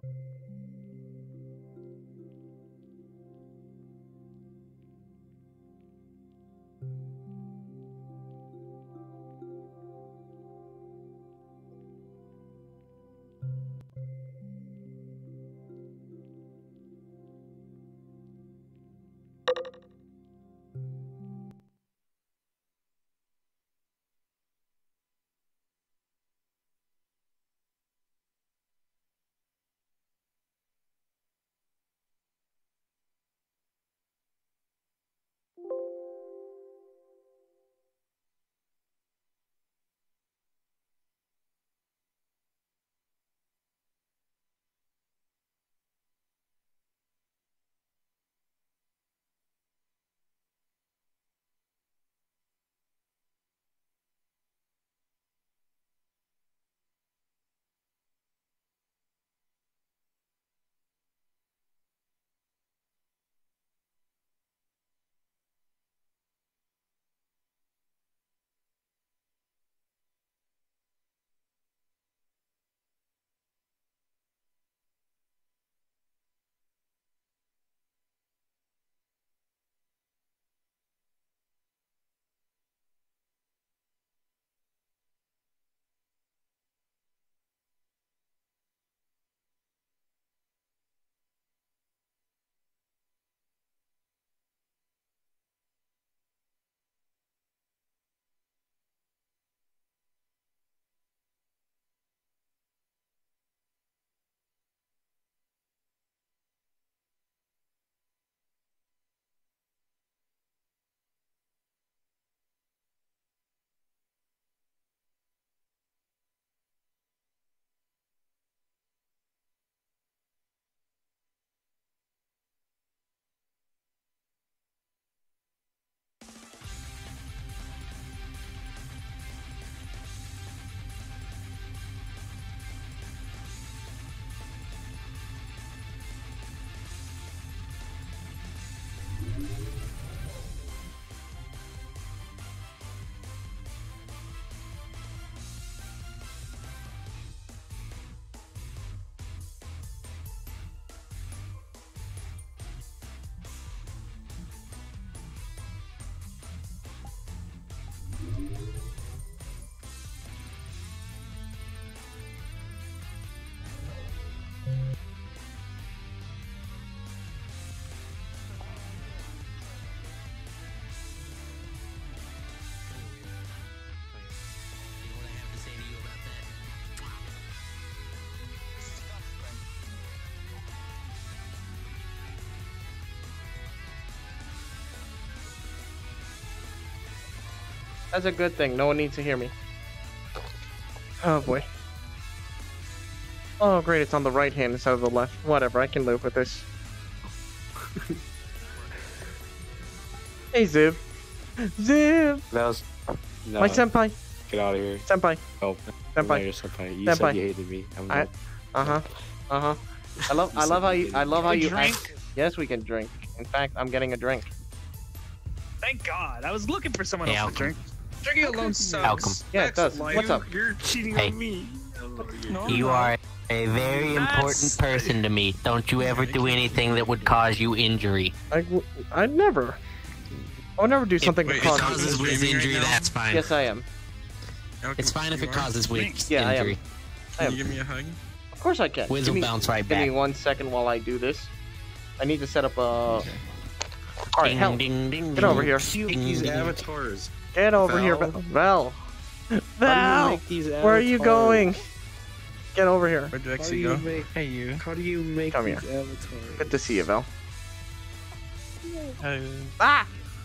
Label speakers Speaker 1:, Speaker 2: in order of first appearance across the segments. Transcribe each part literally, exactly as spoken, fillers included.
Speaker 1: That's a good thing. No one needs to hear me. Oh boy. Oh great, it's on the right hand instead of the left. Whatever, I can live with this. Hey Ziv. Ziv!
Speaker 2: That was... No.
Speaker 1: My senpai.
Speaker 2: Get out of here.
Speaker 1: Senpai.
Speaker 2: Oh,
Speaker 1: senpai.
Speaker 2: Your senpai. You
Speaker 1: senpai.
Speaker 2: said you hated me. I'm
Speaker 1: I, uh-huh. Uh-huh. I love I love how you I love how you
Speaker 3: drink?
Speaker 1: act. Yes, we can drink. In fact, I'm getting a drink.
Speaker 3: Thank God. I was looking for someone
Speaker 4: Hey,
Speaker 3: else
Speaker 4: Alchem.
Speaker 3: to drink. Drinking alone sucks.
Speaker 4: Alchem.
Speaker 1: Yeah, it does.
Speaker 3: Life.
Speaker 1: What's up?
Speaker 3: You're cheating
Speaker 4: Hey.
Speaker 3: on me. No,
Speaker 4: You
Speaker 3: no.
Speaker 4: are a very important person to me. Don't you ever do anything that would cause you injury.
Speaker 1: I I'd never. I would never do something
Speaker 5: wait,
Speaker 1: to
Speaker 4: If it
Speaker 1: cause
Speaker 4: causes
Speaker 1: you.
Speaker 4: Wiz
Speaker 5: streaming right
Speaker 4: injury,
Speaker 5: now?
Speaker 4: that's fine.
Speaker 1: Yes, I am.
Speaker 5: Okay,
Speaker 4: It's fine if
Speaker 5: you
Speaker 4: it
Speaker 5: are?
Speaker 4: causes Wiz
Speaker 1: Yeah, I am.
Speaker 4: injury.
Speaker 1: I
Speaker 5: Can
Speaker 1: am.
Speaker 5: you give me a hug?
Speaker 1: Of course I can.
Speaker 4: Wiz
Speaker 1: Give
Speaker 4: will
Speaker 1: me-
Speaker 4: bounce right
Speaker 1: Give me
Speaker 4: back.
Speaker 1: one second while I do this. I need to set up a.
Speaker 5: Okay.
Speaker 1: All right,
Speaker 4: Ding,
Speaker 1: hell,
Speaker 4: ding, ding,
Speaker 1: get over
Speaker 4: ding.
Speaker 1: here.
Speaker 5: You make
Speaker 4: Ding,
Speaker 5: these
Speaker 4: ding.
Speaker 5: avatars.
Speaker 1: Get over here,
Speaker 5: Val?
Speaker 1: Val. Val.
Speaker 5: How do you
Speaker 1: Val.
Speaker 5: make these
Speaker 1: Where are you
Speaker 5: avatars?
Speaker 1: going? Get over here.
Speaker 5: Where'd
Speaker 6: How do
Speaker 5: Vexy
Speaker 6: you
Speaker 5: go?
Speaker 6: make?
Speaker 5: Hey, you.
Speaker 6: How do you make
Speaker 1: Come
Speaker 6: these
Speaker 1: here.
Speaker 6: avatars?
Speaker 1: Good to see you, Val.
Speaker 5: Hey.
Speaker 1: Ah!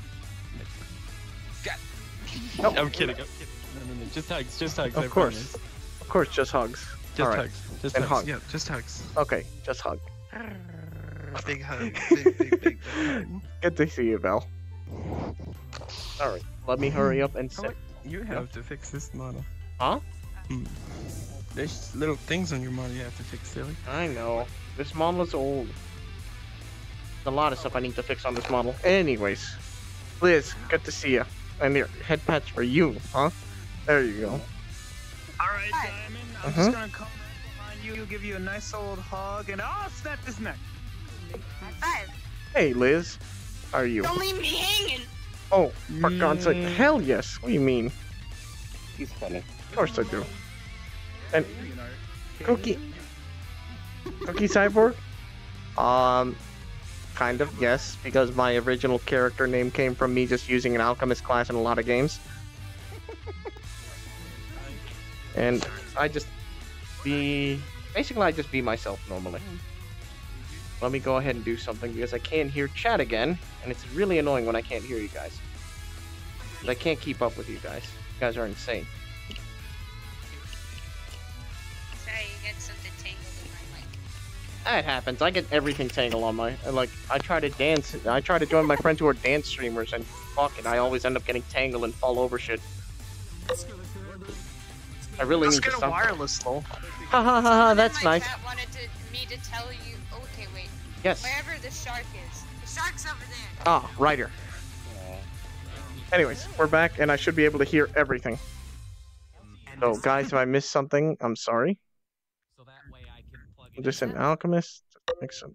Speaker 5: No, I'm kidding. I'm kidding. No, no, no. Just hugs. Just hugs. I
Speaker 1: Of course.
Speaker 5: promise.
Speaker 1: Of course, just hugs.
Speaker 5: Just
Speaker 1: All right.
Speaker 5: hugs. Just
Speaker 1: And
Speaker 5: hugs.
Speaker 1: hug.
Speaker 5: Yeah, just hugs.
Speaker 1: Okay, just hug.
Speaker 5: Big hug. Big, big, big, big hug.
Speaker 1: Good to see you, Val. All right, let me hurry up and
Speaker 5: How
Speaker 1: set.
Speaker 5: much- You have to fix this model.
Speaker 1: Huh?
Speaker 5: Hmm. There's little things on your model you have to fix, silly.
Speaker 1: I know. This model is old. There's a lot of stuff I need to fix on this model. Anyways, Liz, good to see you. And your head patch for you, huh? There you go.
Speaker 3: Alright, Diamond. I'm
Speaker 1: Uh-huh.
Speaker 3: just gonna come right behind you, give you a nice old hug, and I'll snap his neck.
Speaker 6: High five.
Speaker 1: Hey, Liz. How are you?
Speaker 6: Don't leave me hanging.
Speaker 1: Oh, for God's sake. Hell yes. What do you mean?
Speaker 2: He's funny.
Speaker 1: Of course I do. And Cookie. Cookie Cyborg? Um, kind of, yes. Because my original character name came from me just using an alchemist class in a lot of games. And I just be... Basically, I just be myself normally. Let me go ahead and do something because I can't hear chat again. And it's really annoying when I can't hear you guys. I can't keep up with you guys. You guys are insane.
Speaker 6: Sorry, you get something tangled in my mic.
Speaker 1: That happens. I get everything tangled on my... Like, I try to dance. I try to join my friends who are dance streamers and fuck it, I always end up getting tangled and fall over shit. I really
Speaker 3: Let's
Speaker 1: need
Speaker 3: get
Speaker 1: to
Speaker 3: a
Speaker 1: stop.
Speaker 3: wireless though.
Speaker 1: Ha ha ha ha, that's
Speaker 6: my
Speaker 1: nice.
Speaker 6: Chat wanted to, me to tell you... Okay, wait.
Speaker 1: Yes.
Speaker 6: Wherever the shark is. The shark's over there.
Speaker 1: Ah, Ryder. Anyways, we're back and I should be able to hear everything. So, guys, if I missed something, I'm sorry. I'm just an alchemist. Make some...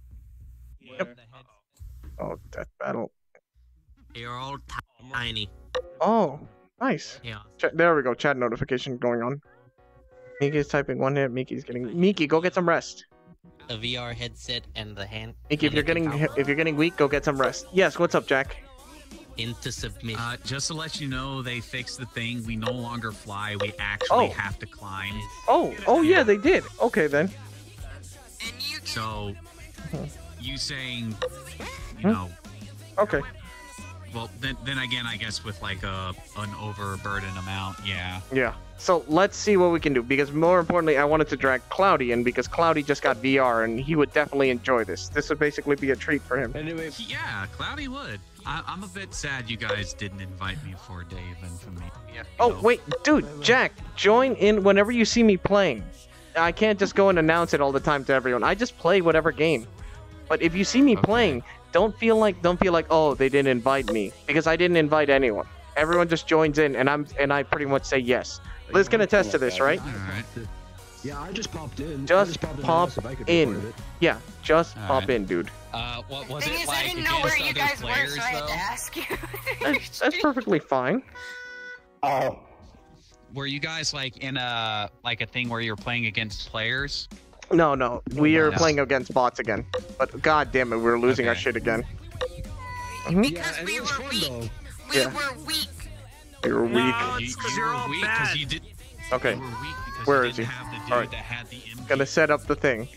Speaker 1: Yep. Oh, death battle.
Speaker 4: You're all tiny.
Speaker 1: Oh, nice.
Speaker 4: Yeah.
Speaker 1: Ch there we go. Chat notification going on. Miki's typing one hit. Miki's getting. Miki, go get some rest.
Speaker 4: The V R headset and the hand.
Speaker 1: Miki, if you're getting if you're getting weak, go get some rest. Yes. What's up, Jack?
Speaker 4: Into submission.
Speaker 7: Uh, just to let you know, they fixed the thing. We no longer fly. We actually
Speaker 1: Oh.
Speaker 7: have to climb.
Speaker 1: Oh, oh yeah, they did. Okay then.
Speaker 6: And you get...
Speaker 7: So, you saying, you
Speaker 1: Hmm?
Speaker 7: know,
Speaker 1: Okay.
Speaker 7: well, then, then again, I guess with like a an overburden amount, yeah.
Speaker 1: Yeah. So let's see what we can do. Because more importantly, I wanted to drag Cloudy in because Cloudy just got V R and he would definitely enjoy this. This would basically be a treat for him.
Speaker 5: Anyway,
Speaker 7: Yeah, Cloudy would. I, I'm a bit sad you guys didn't invite me for a day event for me. Yeah.
Speaker 1: Oh wait, dude, Jack, join in whenever you see me playing. I can't just go and announce it all the time to everyone. I just play whatever game. But if you see me
Speaker 7: Okay.
Speaker 1: playing, don't feel like don't feel like oh they didn't invite me because I didn't invite anyone. Everyone just joins in and I'm and I pretty much say yes. Liz can attest to this, right?
Speaker 7: All right.
Speaker 8: Yeah, I just popped in. I
Speaker 1: Just
Speaker 8: popped in to
Speaker 1: pop
Speaker 8: ask if I could be
Speaker 1: in.
Speaker 8: part of it.
Speaker 1: Yeah, just
Speaker 7: All
Speaker 1: pop
Speaker 7: right.
Speaker 1: in, dude.
Speaker 4: Uh, what was
Speaker 6: Thing
Speaker 4: it
Speaker 6: is,
Speaker 4: like
Speaker 6: I didn't know
Speaker 4: against
Speaker 6: where you
Speaker 4: other
Speaker 6: guys were,
Speaker 4: players,
Speaker 6: so I had
Speaker 4: though?
Speaker 6: to ask you.
Speaker 1: That's, that's perfectly fine.
Speaker 2: Oh.
Speaker 7: Were you guys like in a like a thing where you're playing against players?
Speaker 1: No, no, we are
Speaker 7: No.
Speaker 1: playing against bots again. But god damn it, we're losing our
Speaker 7: Okay.
Speaker 1: shit again. Mhm.
Speaker 6: Because
Speaker 8: Yeah, and
Speaker 6: we
Speaker 8: it was
Speaker 6: were
Speaker 8: fun
Speaker 6: weak.
Speaker 8: though.
Speaker 6: We
Speaker 1: Yeah.
Speaker 6: were weak.
Speaker 1: We were weak.
Speaker 3: No,
Speaker 7: You,
Speaker 3: it's 'cause
Speaker 7: you
Speaker 3: you're
Speaker 7: were
Speaker 3: all
Speaker 7: weak
Speaker 3: bad.
Speaker 7: you did.
Speaker 1: Okay,
Speaker 7: You were weak because
Speaker 1: Where
Speaker 7: you
Speaker 1: is
Speaker 7: didn't
Speaker 1: he?
Speaker 7: have the dude
Speaker 1: All right.
Speaker 7: that had the M P.
Speaker 1: gonna set up the thing.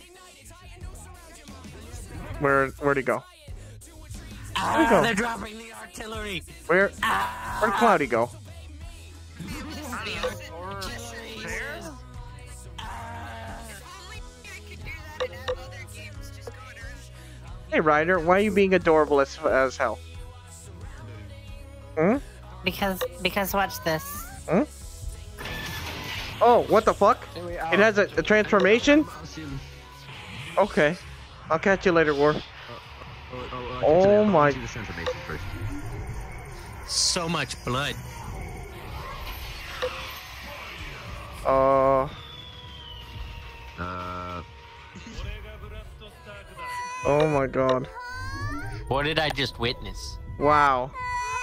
Speaker 1: Where where'd he go?
Speaker 4: Ah,
Speaker 1: go.
Speaker 4: they're dropping the artillery.
Speaker 1: Where where'd Cloudy go? Hey Ryder, why are you being adorable as as hell? Hmm?
Speaker 9: Because, because watch this.
Speaker 1: Hmm? Oh, what the fuck? It has a, a transformation? Okay. I'll catch you later, War. Oh my...
Speaker 4: So much blood.
Speaker 1: Uh...
Speaker 8: Uh,
Speaker 1: Oh my god.
Speaker 4: What did I just witness?
Speaker 1: Wow.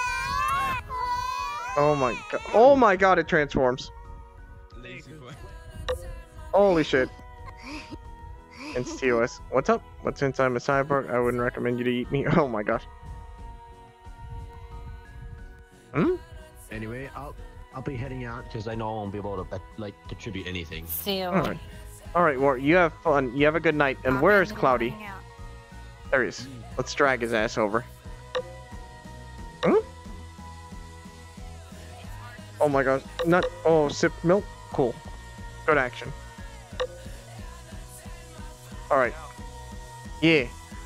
Speaker 1: Oh my god. Oh my god, it transforms. Holy shit. It's T O S. What's up? What's inside my cyborg? I wouldn't recommend you to eat me. Oh my gosh. Hmm?
Speaker 8: anyway, I'll I'll be heading out because I know I won't be able to like contribute anything.
Speaker 9: See you.
Speaker 1: Alright. Alright, War, you have fun. You have a good night. And where is Cloudy? There he is. Let's drag his ass over. Hmm? Oh my gosh. Not. Oh, sip milk? Cool. Good action. Alright. Yeah.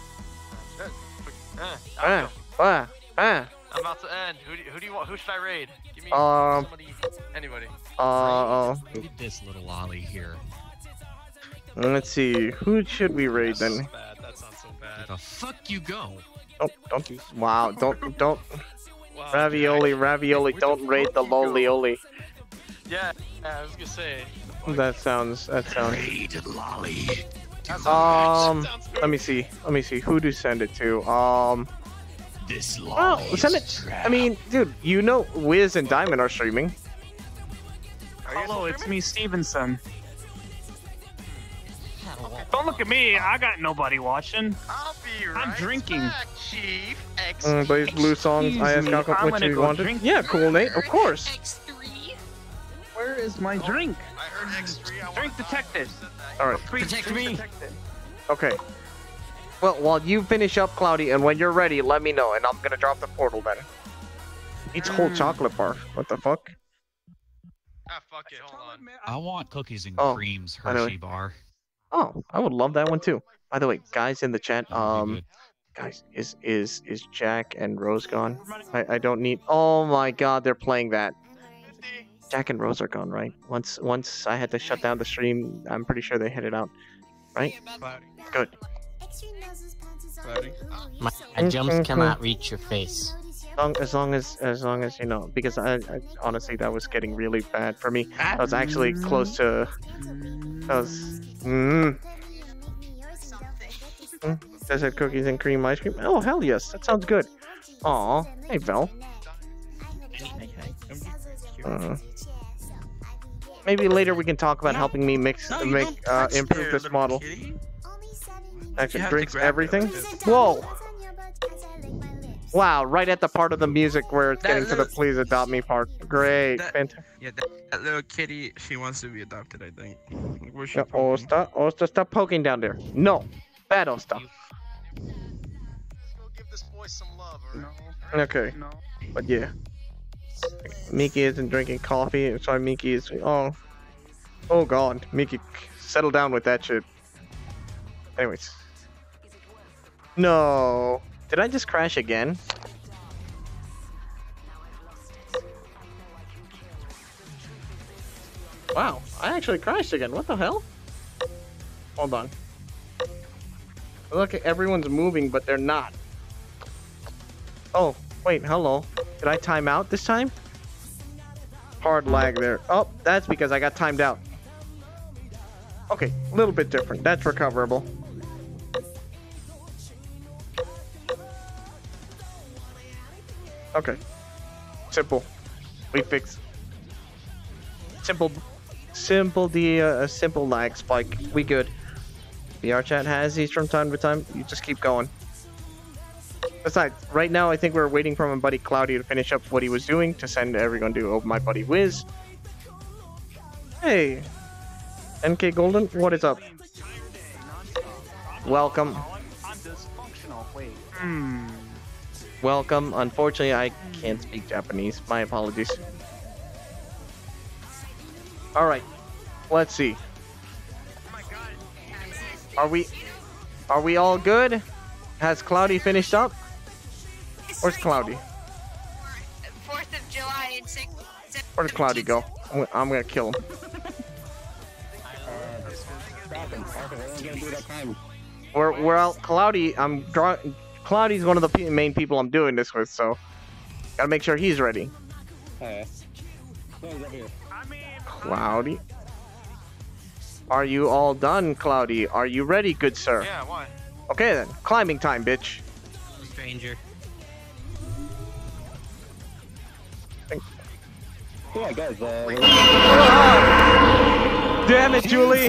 Speaker 10: Uh,
Speaker 1: Ah. Ah. Ah.
Speaker 10: I'm about to end. Who do, you, who do you want? Who should I raid? Give me
Speaker 1: Um,
Speaker 10: somebody, anybody.
Speaker 1: Uh,
Speaker 7: Look at this little lolly here.
Speaker 1: let's see. Who should we raid then?
Speaker 10: That's bad. That's not so
Speaker 7: Where
Speaker 10: bad.
Speaker 7: the fuck you go?
Speaker 1: Don't, don't. Wow. Don't, don't.
Speaker 10: Wow,
Speaker 1: Ravioli,
Speaker 10: dude,
Speaker 1: ravioli.
Speaker 10: where the
Speaker 1: Don't raid
Speaker 10: fuck
Speaker 1: the
Speaker 10: you go?
Speaker 1: lolioli.
Speaker 10: Yeah, yeah, I was gonna say.
Speaker 1: That sounds. That sounds.
Speaker 7: Rated lolly.
Speaker 1: Um. Let me see. Let me see. Who to send it to? Um.
Speaker 7: This
Speaker 1: Well,
Speaker 7: lolly.
Speaker 1: send it. I mean, dude, you know, Wiz and Diamond are streaming.
Speaker 3: Hello, it's me, Stevenson. Don't look at me. I got nobody watching.
Speaker 10: I'll be right
Speaker 3: I'm drinking.
Speaker 10: back, Chief. X
Speaker 1: Mm, plays blue songs. I asked
Speaker 3: me,
Speaker 1: Alchem
Speaker 3: I'm
Speaker 1: what
Speaker 3: gonna
Speaker 1: you
Speaker 3: go
Speaker 1: wanted.
Speaker 3: drink.
Speaker 1: Yeah, cool, Nate. Of course.
Speaker 6: X three.
Speaker 3: Where is my drink?
Speaker 10: I heard X three. I want
Speaker 3: Drink
Speaker 10: to
Speaker 3: detected.
Speaker 1: All right.
Speaker 3: Please,
Speaker 4: Protect
Speaker 3: drink
Speaker 4: me.
Speaker 3: detected.
Speaker 1: Okay. Well, while you finish up, Cloudy, and when you're ready, let me know, and I'm gonna drop the portal then. It's whole
Speaker 3: Mm.
Speaker 1: chocolate bar. What the fuck?
Speaker 10: Ah, fuck it. Hold on.
Speaker 7: I want cookies and
Speaker 1: Oh,
Speaker 7: creams
Speaker 1: by the way.
Speaker 7: Hershey bar.
Speaker 1: Oh, I would love that one too. By the way, guys in the chat,
Speaker 7: That would be
Speaker 1: um,
Speaker 7: good.
Speaker 1: guys, is is is Jack and Rose gone? I I don't need. Oh my God, they're playing that. Jack and Rose are gone, right? Once once I had to shut down the stream, I'm pretty sure they headed out, right?
Speaker 5: Cloudy.
Speaker 1: Good.
Speaker 5: Cloudy.
Speaker 4: My, my jumps cannot reach your face.
Speaker 1: As long, as long as as long as you know, because I, I honestly that was getting really bad for me. I was actually close to. I was. Mm, mm, does it cookies and cream ice cream? Oh hell yes, that sounds good. Aw, hey Vel. Uh, maybe later we can talk about helping me mix,
Speaker 5: No, you
Speaker 1: make,
Speaker 5: don't
Speaker 1: uh,
Speaker 5: touch
Speaker 1: improve
Speaker 5: there,
Speaker 1: this
Speaker 5: little
Speaker 1: model.
Speaker 5: kitty.
Speaker 1: Actually,
Speaker 5: have to
Speaker 1: drinks
Speaker 5: grab it
Speaker 1: everything.
Speaker 5: like this.
Speaker 1: Whoa! Wow, right at the part of the music where it's
Speaker 5: That
Speaker 1: getting to the
Speaker 5: little-
Speaker 1: please adopt me part. Great,
Speaker 5: That-
Speaker 1: fantastic.
Speaker 5: Yeah, that, that little kitty, she wants to be adopted, I think. Like, where's she
Speaker 1: Yeah,
Speaker 5: poking?
Speaker 1: Osta, Osta, stop poking down there. No, bad Osta.
Speaker 10: Let's go give this boy some love,
Speaker 3: No,
Speaker 10: alright?
Speaker 1: Okay,
Speaker 3: no.
Speaker 1: but yeah. Miki isn't drinking coffee. Sorry, Miki is. Oh, oh God, Miki, settle down with that shit. Anyways, no. Did I just crash again? Wow, I actually crashed again. What the hell? Hold on. Look, everyone's moving, but they're not. Oh, wait, hello. Did I time out this time? Hard lag there. Oh, that's because I got timed out. Okay, a little bit different. That's recoverable. Okay. Simple. We fix. Simple. Simple the uh, a simple lag spike. We good. Vrchat has these from time to time. You just keep going. Besides, right now I think we're waiting for my buddy Cloudy to finish up what he was doing to send everyone to oh, my buddy Wiz. Hey, N K Golden, what is up? Welcome.
Speaker 3: I'm dysfunctional. Wait. Hmm.
Speaker 1: Welcome. Unfortunately, I can't speak Japanese. My apologies. All right, let's see. Are we, are we all good? Has Cloudy finished up? Where's Cloudy?
Speaker 6: Fourth of July and six.
Speaker 1: Where did Cloudy go? I'm, gonna- I'm gonna kill him. We're we're out. Cloudy. I'm draw. Cloudy's one of the pe- main people I'm doing this with, so gotta make sure he's ready.
Speaker 2: Alright. No, he's right here.
Speaker 1: Cloudy. Are you all done, Cloudy? Are you ready, good sir?
Speaker 10: Yeah, why?
Speaker 1: Okay then. Climbing time, bitch.
Speaker 4: Stranger.
Speaker 2: Yeah, guys, uh...
Speaker 1: Damn it, Julie!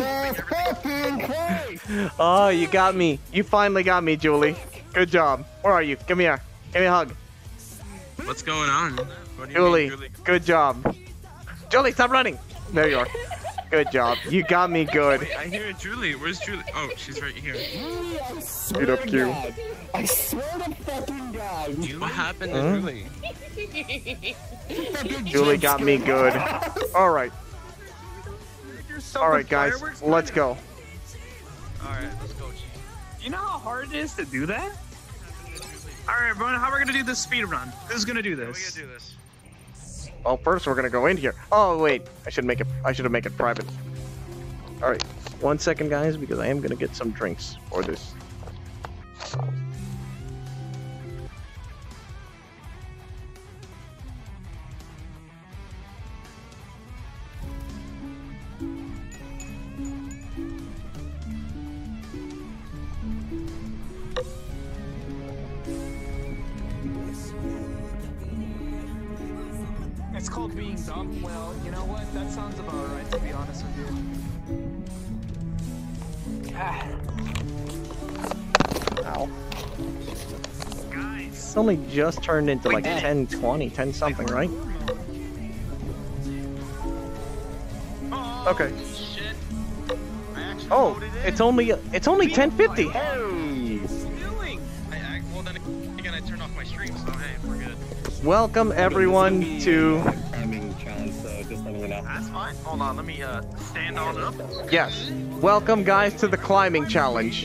Speaker 1: Oh, you got me. You finally got me, Julie. Good job. Where are you? Come here. Give me a hug.
Speaker 5: What's going on? What do you
Speaker 1: Julie,
Speaker 5: mean, Julie?
Speaker 1: good job. Julie, stop running. There you are. Good job. You got me good.
Speaker 5: Wait, I hear Julie. Where's Julie? Oh, she's right here.
Speaker 1: Speed up Q.
Speaker 2: I swear to fucking God.
Speaker 5: What happened
Speaker 1: Huh?
Speaker 5: to Julie?
Speaker 1: Julie got me good. All right. All right, guys. Let's go.
Speaker 10: Alright, let's go, Chief.
Speaker 3: You know how hard it is to do that? Alright, everyone, how are we gonna do this speed run? Who's gonna do
Speaker 10: How are we
Speaker 3: this?
Speaker 10: gonna do this?
Speaker 1: Well, first we're gonna go in here. Oh wait, I should make it. I should have made it private. All right, one second, guys, because I am gonna get some drinks for this.
Speaker 11: called being dumb? Well, you know what? That sounds about right, to be honest with you. Ah.
Speaker 1: Ow.
Speaker 3: Guys.
Speaker 1: It's only just turned into like
Speaker 3: Wait,
Speaker 1: ten twenty, ten something, right?
Speaker 10: Oh,
Speaker 1: Okay.
Speaker 10: Shit. I actually
Speaker 1: Oh,
Speaker 10: voted in.
Speaker 1: it's only it's only ten fifty.
Speaker 10: What are you doing? I, I, well, then again, I turned off my stream, so hey, we're good.
Speaker 1: Welcome everyone to.
Speaker 2: Climbing challenge, so just letting you know.
Speaker 10: That's fine. Hold on, let me uh stand on up.
Speaker 1: Yes. Welcome guys to the climbing challenge,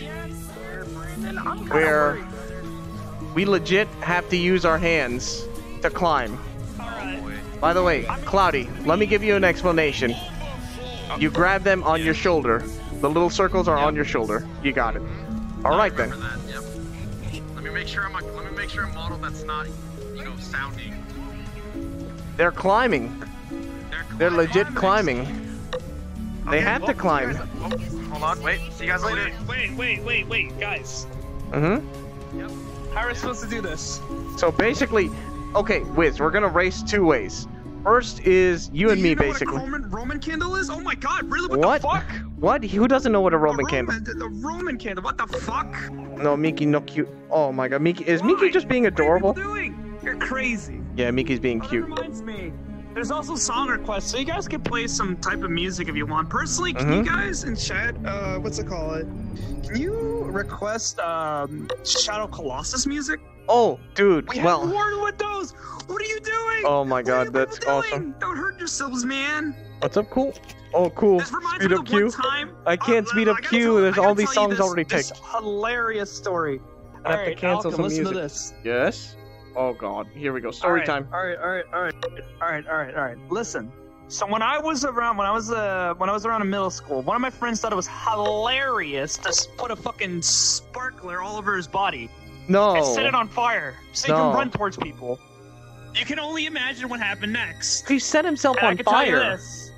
Speaker 1: where we legit have to use our hands to climb. By the way, Cloudy, let me give you an explanation. You grab them on your shoulder. The little circles are on your shoulder. You got it. All right then.
Speaker 10: That, yep. Let me make sure I'm a, let me make sure I'm model that's not, you know, sounding.
Speaker 1: They're climbing.
Speaker 10: They're,
Speaker 1: They're legit climbing. They
Speaker 10: Okay,
Speaker 1: have
Speaker 10: well,
Speaker 1: to climb.
Speaker 10: see you guys- oh, hold on, wait. See you guys later.
Speaker 3: Wait, wait, wait, wait, guys.
Speaker 1: Mm-hmm.
Speaker 3: How are we supposed to do this?
Speaker 1: So basically, okay, Wiz, we're gonna race two ways. First is you and
Speaker 3: Do
Speaker 1: me,
Speaker 3: you know
Speaker 1: basically.
Speaker 3: What a Roman, Roman candle is? Oh my God! Really? What,
Speaker 1: What?
Speaker 3: the fuck?
Speaker 1: What? Who doesn't know what a Roman
Speaker 3: the
Speaker 1: candle?
Speaker 3: Roman, the, the Roman candle. What the fuck?
Speaker 1: No, Miki, no cute. Oh my God, Miki, is
Speaker 3: Why?
Speaker 1: Miki just being adorable?
Speaker 3: What are you doing? You're crazy.
Speaker 1: Yeah, Miki's being
Speaker 3: Oh, that
Speaker 1: cute.
Speaker 3: reminds me. There's also song requests, so you guys can play some type of music if you want. Personally, can
Speaker 1: Mhm.
Speaker 3: you guys in chat, uh, what's it called? Can you request um, Shadow Colossus music?
Speaker 1: Oh, dude,
Speaker 3: We
Speaker 1: well.
Speaker 3: have war with those. What are you doing?
Speaker 1: Oh my
Speaker 3: What are
Speaker 1: God,
Speaker 3: you
Speaker 1: that's
Speaker 3: people
Speaker 1: awesome.
Speaker 3: doing? Don't hurt yourselves, man.
Speaker 1: What's up, cool? Oh, cool.
Speaker 3: This reminds
Speaker 1: Speed
Speaker 3: me
Speaker 1: up
Speaker 3: of the one
Speaker 1: Q.
Speaker 3: time.
Speaker 1: I can't
Speaker 3: uh,
Speaker 1: speed up
Speaker 3: I gotta
Speaker 1: Q.
Speaker 3: tell-
Speaker 1: There's
Speaker 3: I gotta
Speaker 1: all these
Speaker 3: tell you
Speaker 1: songs
Speaker 3: this-
Speaker 1: already
Speaker 3: this
Speaker 1: taken.
Speaker 3: hilarious story.
Speaker 1: I have
Speaker 3: All
Speaker 1: to
Speaker 3: right,
Speaker 1: cancel
Speaker 3: Alchem,
Speaker 1: some
Speaker 3: listen
Speaker 1: music.
Speaker 3: to this.
Speaker 1: Yes. Oh God, here we go. Story
Speaker 3: All right,
Speaker 1: time.
Speaker 3: All right, all right, all right, all right, all right, all right. Listen. So when I was around, when I was uh, when I was around in middle school, one of my friends thought it was hilarious to s- put a fucking sparkler all over his body
Speaker 1: No.
Speaker 3: and set it on fire so he
Speaker 1: No.
Speaker 3: can run towards people. You can only imagine what happened next.
Speaker 1: He set himself
Speaker 3: And I
Speaker 1: on
Speaker 3: can tell you
Speaker 1: fire.
Speaker 3: this.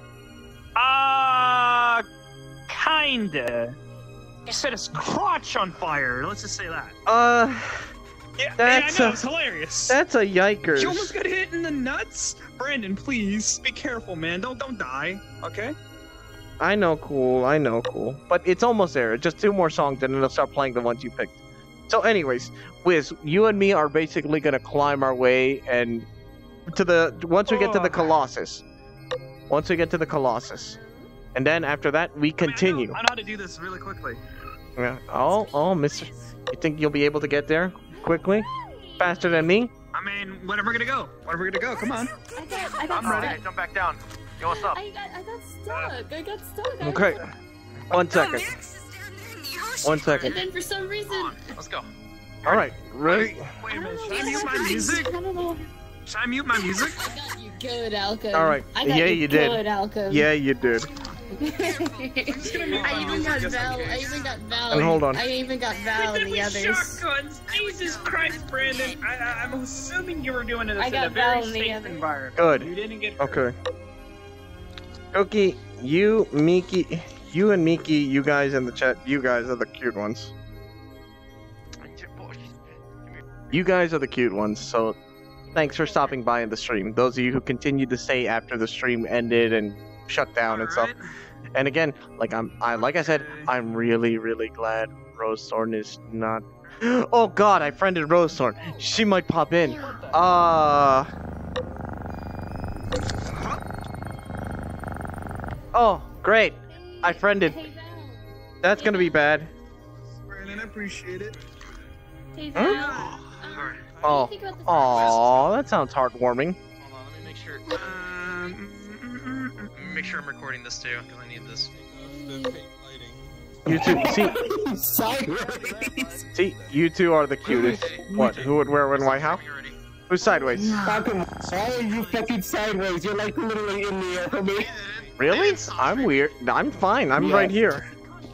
Speaker 3: Uh, kinda. He set his crotch on fire. Let's just say that.
Speaker 1: Uh,
Speaker 3: Yeah,
Speaker 1: That's
Speaker 3: yeah, I know,
Speaker 1: a-
Speaker 3: it's hilarious.
Speaker 1: that's a yikers.
Speaker 3: You almost got hit in the nuts, Brandon. Please be careful, man. Don't don't die. Okay.
Speaker 1: I know, cool. I know, cool. But it's almost there. Just two more songs, and it'll start playing the ones you picked. So, anyways, Wiz, you and me are basically gonna climb our way and to the once we get to the
Speaker 3: Oh.
Speaker 1: Colossus. Once we get to the Colossus, and then after that we continue.
Speaker 3: I, mean, I, know, I know how to do this really quickly.
Speaker 1: Yeah. Oh, oh, Mister You think you'll be able to get there quickly, faster than me?
Speaker 3: I mean, when are we gonna go? When are we gonna go? Come on.
Speaker 12: I got, I got
Speaker 3: I'm ready.
Speaker 12: stuck.
Speaker 10: Jump back down. Yo, what's up?
Speaker 12: I got, I got stuck. I got stuck. I
Speaker 1: Okay.
Speaker 12: was-
Speaker 1: One second. One second.
Speaker 12: And then for some reason,
Speaker 10: Let's go.
Speaker 1: All right. Ready?
Speaker 3: Wait a
Speaker 12: I
Speaker 3: minute.
Speaker 12: don't
Speaker 3: Should I
Speaker 12: know
Speaker 3: mute
Speaker 12: what
Speaker 3: my
Speaker 12: happened.
Speaker 3: music?
Speaker 12: I don't know.
Speaker 3: Should I mute my music?
Speaker 12: I got you good, Alchem.
Speaker 1: All right.
Speaker 12: I got
Speaker 1: Yeah,
Speaker 12: you,
Speaker 1: you did.
Speaker 12: good, Alchem.
Speaker 1: Yeah, you did.
Speaker 12: I even got Val. I even got Val.
Speaker 1: And hold on.
Speaker 12: I even got Val and the others.
Speaker 3: Shotguns. Jesus Christ, Brandon. I, I, I'm assuming you were doing this
Speaker 12: I
Speaker 3: in
Speaker 12: got
Speaker 3: a very
Speaker 12: Val and the
Speaker 3: safe
Speaker 12: others.
Speaker 3: environment.
Speaker 1: Good.
Speaker 3: You didn't get hurt.
Speaker 1: Okay. Cookie, you, Miki, you and Miki, you guys in the chat, you guys are the cute ones. You guys are the cute ones, so thanks for stopping by in the stream. Those of you who continued to stay after the stream ended and shut down and stuff. And again, like I'm, I like I said, I'm really, really glad Rose Thorn is not. Oh God, I friended Rose Thorn. She might pop in. Uh. Oh, great. I friended.
Speaker 12: Hey, Val.
Speaker 1: That's gonna be bad.
Speaker 3: Brandon, I appreciate it.
Speaker 12: Hey,
Speaker 1: Huh?
Speaker 12: Val. Um,
Speaker 1: Oh,
Speaker 12: what do you think about this
Speaker 1: aw, that sounds heartwarming.
Speaker 10: Hold on, let me make sure.
Speaker 3: Um,
Speaker 10: Let me make sure I'm recording this too, because I need this.
Speaker 1: You two, see,
Speaker 2: Sideways.
Speaker 1: see, you two are the cutest. What? Who would wear one white house? Who's sideways?
Speaker 2: Falcon, why are you fucking sideways? You're like literally in the air for me.
Speaker 1: Really? I'm weird. I'm fine. I'm
Speaker 2: Yeah.
Speaker 1: right here.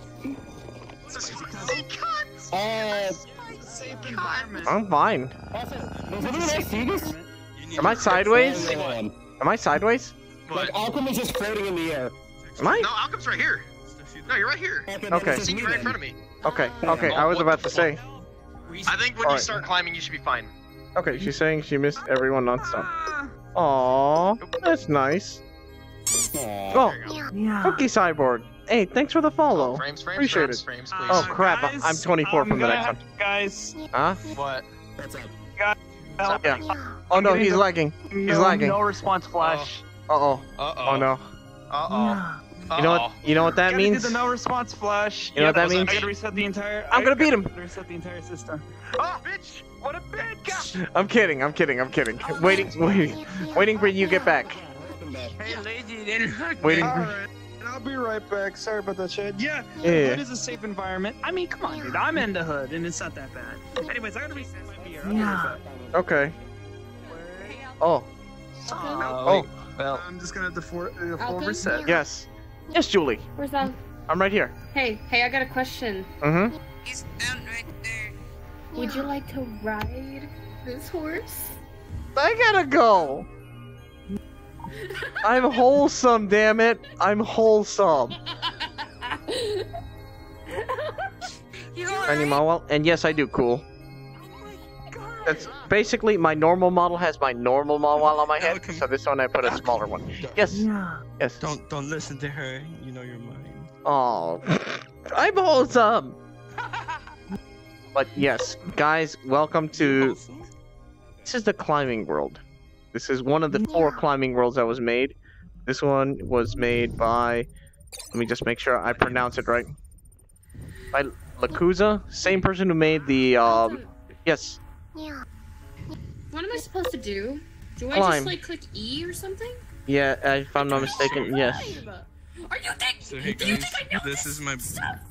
Speaker 2: Uh,
Speaker 1: I'm fine.
Speaker 2: does anyone else see this?
Speaker 1: Am I sideways?
Speaker 2: Um,
Speaker 1: Am I sideways?
Speaker 2: Like Alchem is just floating in the air.
Speaker 1: Am I?
Speaker 10: No, Alchem's right here. No, you're right here.
Speaker 1: Okay.
Speaker 10: I'm seeing you right in front of me.
Speaker 1: Okay. Okay. I was about to say.
Speaker 10: I think when you
Speaker 1: Alright.
Speaker 10: start climbing, you should be fine.
Speaker 1: Okay. She's saying she missed everyone nonstop. Aw, that's nice. Oh, Cookie Cyborg. Hey, thanks for the follow.
Speaker 10: Oh, frames, frames,
Speaker 1: Appreciate
Speaker 10: frames,
Speaker 1: it.
Speaker 10: frames, please.
Speaker 1: Oh crap,
Speaker 3: Guys,
Speaker 1: I'm twenty-four
Speaker 3: I'm
Speaker 1: from the
Speaker 3: gonna
Speaker 1: next
Speaker 3: have-
Speaker 1: one.
Speaker 3: Guys,
Speaker 1: Huh?
Speaker 10: What?
Speaker 3: guys, help.
Speaker 1: Yeah. Oh no, he's lagging. He's
Speaker 3: no,
Speaker 1: lagging.
Speaker 3: No response flash.
Speaker 1: Uh oh.
Speaker 10: Uh oh.
Speaker 1: Oh no.
Speaker 10: Uh oh.
Speaker 1: You know what? You know what that
Speaker 3: Gotta
Speaker 1: means?
Speaker 3: do the no response flash.
Speaker 1: You know what that
Speaker 3: I
Speaker 1: means?
Speaker 3: gotta reset the entire.
Speaker 1: I'm
Speaker 3: I
Speaker 1: gonna beat him.
Speaker 3: gotta Reset the entire system.
Speaker 10: Oh, bitch! What a bitch!
Speaker 1: I'm kidding. I'm kidding. I'm kidding. Waiting, waiting, waiting for you to get back.
Speaker 5: Hey, lady, then.
Speaker 1: Waiting.
Speaker 11: Alright, I'll be right back. Sorry about that, Chad. Yeah,
Speaker 1: Yeah.
Speaker 3: The hood is a safe environment. I mean, come on, dude. I'm in the hood, and it's not that bad. Anyways, I gotta reset my beer. I'll be right back.
Speaker 1: Okay. Oh. Oh.
Speaker 3: Well, I'm just gonna have to for, uh, full
Speaker 12: Alchem?
Speaker 3: reset.
Speaker 1: Yes. Yes, Julie.
Speaker 12: Where's that?
Speaker 1: I'm right here.
Speaker 12: Hey, hey, I got a question.
Speaker 1: Mm-hmm.
Speaker 6: He's down right there.
Speaker 12: Would you like to ride this horse?
Speaker 1: I gotta go. I'm wholesome, damn it. I'm wholesome.
Speaker 6: You
Speaker 1: Any Mawal? And yes, I do. Cool. That's basically my normal model has my normal Mawal on my head,
Speaker 5: Alchem.
Speaker 1: so this one I put a smaller one. Yes. Yes.
Speaker 5: Don't don't listen to her. You know you're mine.
Speaker 1: Oh, I'm wholesome. But yes, guys, welcome to. This is the climbing world. This is one of the four climbing worlds that was made. This one was made by. Let me just make sure I pronounce it right. By Lakuza, same person who made the. Um, yes.
Speaker 12: What am I supposed to do? Do I
Speaker 1: Climb.
Speaker 12: just like click E or something?
Speaker 1: Yeah, if I'm not mistaken, yes.
Speaker 12: Are you think?
Speaker 5: So hey
Speaker 12: Do you
Speaker 5: guys,
Speaker 12: think I know
Speaker 5: this is my.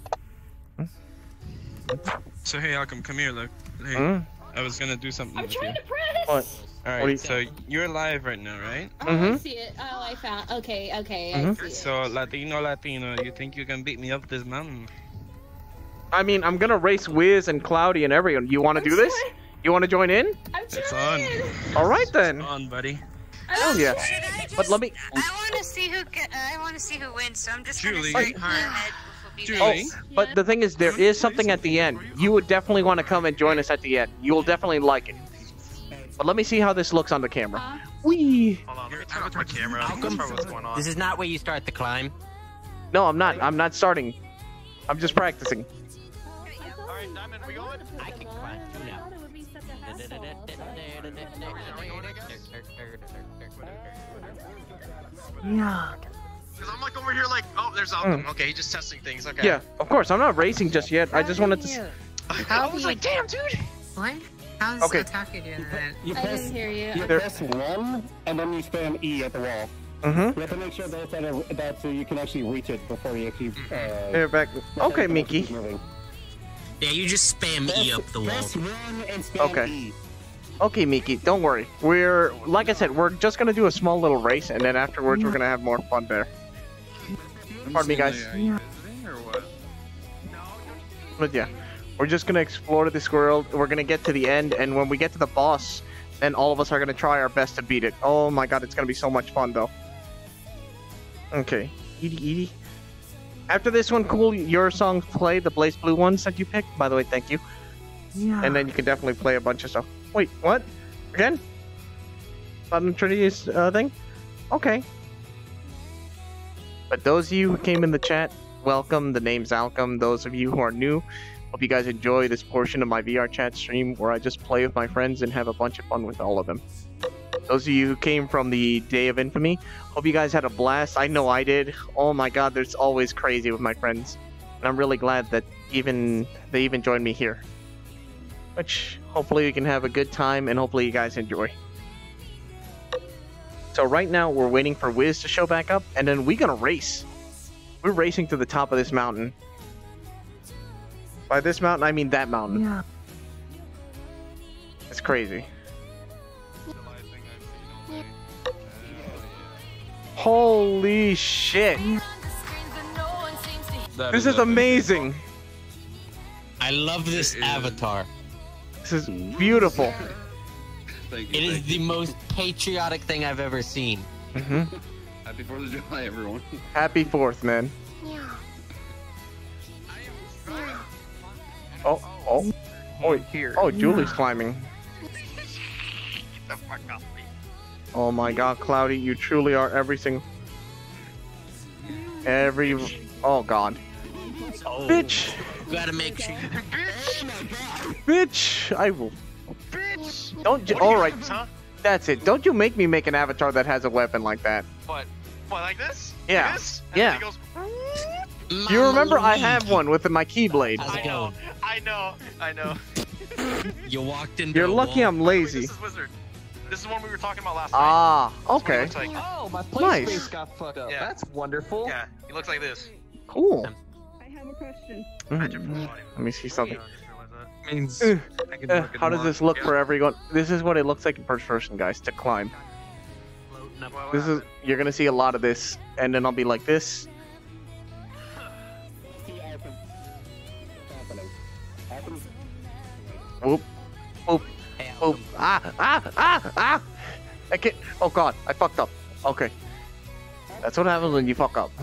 Speaker 5: So hey, Alchem, come here. Look. Hey,
Speaker 1: Hmm?
Speaker 5: I was gonna do something
Speaker 12: I'm
Speaker 5: with you.
Speaker 12: trying to press.
Speaker 1: What?
Speaker 5: All
Speaker 1: What do you-
Speaker 5: right. So you're live right now, right?
Speaker 12: Oh,
Speaker 1: Mhm.
Speaker 12: I see it. Oh, I found. Okay, okay, I
Speaker 1: Mhm.
Speaker 12: see it.
Speaker 5: So Latino, Latino, you think you can beat me up this mountain?
Speaker 1: I mean, I'm gonna race Wiz and Cloudy and everyone. You want to
Speaker 12: I'm
Speaker 1: do this?
Speaker 12: trying-
Speaker 1: You want to join in?
Speaker 12: I'm
Speaker 5: It's
Speaker 12: trying.
Speaker 5: on.
Speaker 1: All right then.
Speaker 5: It's on, buddy.
Speaker 1: Hell yeah.
Speaker 6: Should I just,
Speaker 1: But let me.
Speaker 6: I want to see who. Get, I want to see who wins. So I'm just gonna
Speaker 5: Julie.
Speaker 6: straight
Speaker 1: Hey.
Speaker 6: ahead with
Speaker 5: Julie.
Speaker 6: Julie.
Speaker 1: Oh, but the thing is, there is something at the end. You would definitely want to come and join us at the end. You will definitely like it. But let me see how this looks on the camera.
Speaker 12: Huh?
Speaker 1: Wee.
Speaker 10: Hold on, let me turn off my camera. That's probably what's going on.
Speaker 4: This is not where you start the climb.
Speaker 1: No, I'm not. I'm not starting. I'm just practicing.
Speaker 10: Alright, Diamond, we going?
Speaker 4: I can climb too now.
Speaker 1: Yeah.
Speaker 10: Because I'm like over here like, oh, there's Alchem. Okay, he's just testing things. Okay.
Speaker 1: Yeah, of course. I'm not racing just yet. I just wanted to. s-
Speaker 10: I was like, damn, dude.
Speaker 6: What? How's
Speaker 1: Okay.
Speaker 6: Otaku doing that?
Speaker 2: You
Speaker 12: I
Speaker 2: press,
Speaker 12: didn't hear you.
Speaker 2: you
Speaker 1: There-
Speaker 2: press one, and then you spam E at the wall.
Speaker 1: Mm-hmm.
Speaker 2: You have to make sure that, it's at a, that so you can actually reach it before you keep. Uh,
Speaker 1: Here, back. Okay, Mickey.
Speaker 2: keep moving.
Speaker 4: Yeah, you just spam E
Speaker 2: Press-
Speaker 4: up the wall.
Speaker 2: Press one and spam
Speaker 1: Okay.
Speaker 2: E.
Speaker 1: Okay, Miki, don't worry. We're, like I said, we're just gonna do a small little race, and then afterwards we're gonna have more fun there. Pardon me, guys.
Speaker 10: Are you visiting or what?
Speaker 1: But yeah, we're just gonna explore this world. We're gonna get to the end, and when we get to the boss, then all of us are gonna try our best to beat it. Oh my god, it's gonna be so much fun, though. Okay, Edie, Edie. After this one, cool, your songs play, the Blaze Blue ones that you picked. By the way, thank you. Yeah. And then you can definitely play a bunch of stuff. Wait, what? Again? Bottom Trinity's uh, thing? Okay. But those of you who came in the chat, welcome. The name's Alchem. Those of you who are new, hope you guys enjoy this portion of my V R chat stream where I just play with my friends and have a bunch of fun with all of them. Those of you who came from the Day of Infamy, hope you guys had a blast. I know I did. Oh my god, there's always crazy with my friends. And I'm really glad that even they even joined me here. Which, hopefully we can have a good time and hopefully you guys enjoy. So right now we're waiting for Wiz to show back up and then we're gonna race. We're racing to the top of this mountain. By this mountain, I mean that mountain. Yeah. It's crazy. Holy shit. This is amazing.
Speaker 4: I love this avatar.
Speaker 1: This is beautiful.
Speaker 4: It is the most patriotic thing I've ever seen.
Speaker 1: Mm-hmm.
Speaker 13: Happy fourth of July, everyone.
Speaker 1: Happy fourth, man. Oh, oh. Oh,
Speaker 3: here.
Speaker 1: oh, Julie's climbing.
Speaker 10: Get the fuck off me.
Speaker 1: Oh my God, Cloudy, you truly are every single. Every. Oh God.
Speaker 4: Oh,
Speaker 1: Bitch.
Speaker 4: Gotta make sure. You...
Speaker 1: Bitch. I will.
Speaker 10: Bitch.
Speaker 1: Don't. You,
Speaker 10: What
Speaker 1: all
Speaker 10: do
Speaker 1: right.
Speaker 10: you- Huh?
Speaker 1: That's it. Don't you make me make an avatar that has a weapon like that.
Speaker 10: What? What, like this?
Speaker 1: Yeah.
Speaker 10: Like this? And
Speaker 1: Yeah.
Speaker 10: then he goes,
Speaker 1: Do you remember I have one with my keyblade?
Speaker 10: I know, I know, I know.
Speaker 7: You walked into.
Speaker 1: You're
Speaker 7: a
Speaker 1: lucky
Speaker 7: wall.
Speaker 1: I'm lazy.
Speaker 10: This is Wizard. This is one we were talking about last night.
Speaker 1: Ah,
Speaker 10: This is what he
Speaker 1: okay.
Speaker 10: looks like.
Speaker 11: Oh, my play
Speaker 1: Nice.
Speaker 11: space got fucked up.
Speaker 10: Yeah.
Speaker 11: That's wonderful.
Speaker 10: Yeah, he looks like this.
Speaker 1: Cool.
Speaker 12: I have a question.
Speaker 1: Mhm. Let me see something.
Speaker 5: Means
Speaker 1: Uh,
Speaker 5: I can
Speaker 1: uh,
Speaker 5: look at
Speaker 1: how does
Speaker 5: more.
Speaker 1: this look for everyone? This is what it looks like in first person, guys, to climb. This is you're gonna see a lot of this, and then I'll be like this. Whoop, whoop, whoop. Ah, ah, ah, ah! I can't. Oh God, I fucked up. Okay, that's what happens when you fuck up.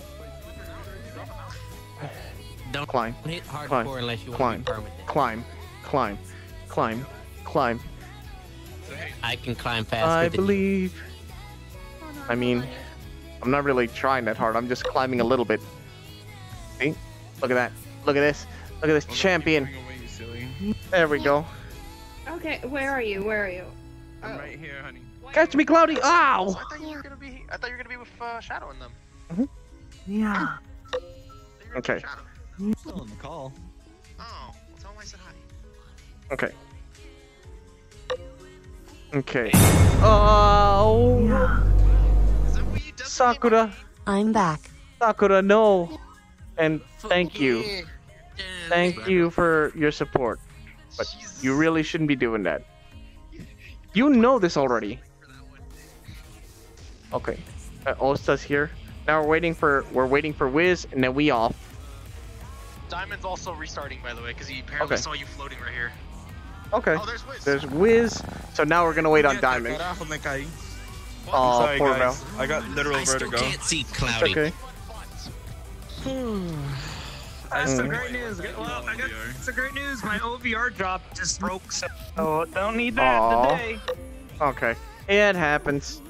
Speaker 4: Don't
Speaker 1: Climb,
Speaker 4: hit hardcore
Speaker 1: climb,
Speaker 4: unless you
Speaker 1: climb,
Speaker 4: want to be permanent.
Speaker 1: climb, climb, climb, climb.
Speaker 4: I can climb faster
Speaker 1: I
Speaker 4: than
Speaker 1: believe. I mean, I'm not really trying that hard. I'm just climbing a little bit. See? Look at that. Look at this. Look at this champion. There we go.
Speaker 12: Okay, where are you? Where are you?
Speaker 5: I'm right here, honey.
Speaker 1: Catch me, Cloudy! Ow!
Speaker 10: I thought you were gonna be. I thought you were gonna be with uh, Shadow in them.
Speaker 2: Yeah.
Speaker 1: Okay.
Speaker 11: Still on the call.
Speaker 10: Oh, well, tell him I said hi.
Speaker 1: Okay. Okay. Oh.
Speaker 10: Is that what you did?
Speaker 1: Sakura.
Speaker 9: I'm back.
Speaker 1: Sakura, no. And thank you. Thank you for your support. But you really shouldn't be doing that. You know this already. Okay. Uh, Osta's here. Now we're waiting for we're waiting for Wiz, and then we off.
Speaker 10: Diamond's also restarting, by the way, because he apparently
Speaker 1: Okay.
Speaker 10: saw you floating right here.
Speaker 1: Okay.
Speaker 10: Oh, there's Wiz.
Speaker 1: There's Wiz. So now we're gonna wait on Diamond.
Speaker 5: Carajo, me caí.
Speaker 1: Oh,
Speaker 5: Sorry,
Speaker 1: poor
Speaker 5: guys.
Speaker 1: Val.
Speaker 5: I got literal
Speaker 4: I still
Speaker 5: vertigo.
Speaker 4: can't see
Speaker 1: It's
Speaker 4: Cloudy.
Speaker 1: okay.
Speaker 3: That's
Speaker 1: Mm.
Speaker 3: some great news. Well, I got some great news. My O V R drop just broke, so don't need that
Speaker 1: Aw.
Speaker 3: today.
Speaker 1: Okay. It happens.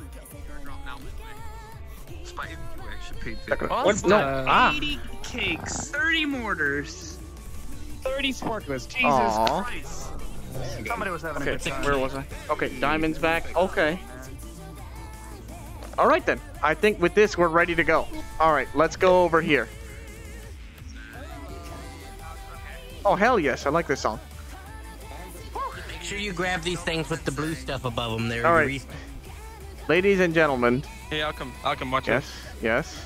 Speaker 1: What? No. Ah.
Speaker 3: eighty cakes, thirty mortars, thirty sparklers. Jesus
Speaker 1: Aw.
Speaker 3: Christ. Somebody was having a
Speaker 1: Okay.
Speaker 3: good time.
Speaker 1: Where was I? Okay. Diamond's back. Okay. All right then. I think with this we're ready to go. All right. Let's go over here. Oh hell yes! I like this song.
Speaker 4: Make sure you grab these things with the blue stuff above them. There.
Speaker 1: All right. Ladies and gentlemen.
Speaker 5: Hey, I'll come. I'll come watch
Speaker 1: Yes. Yes.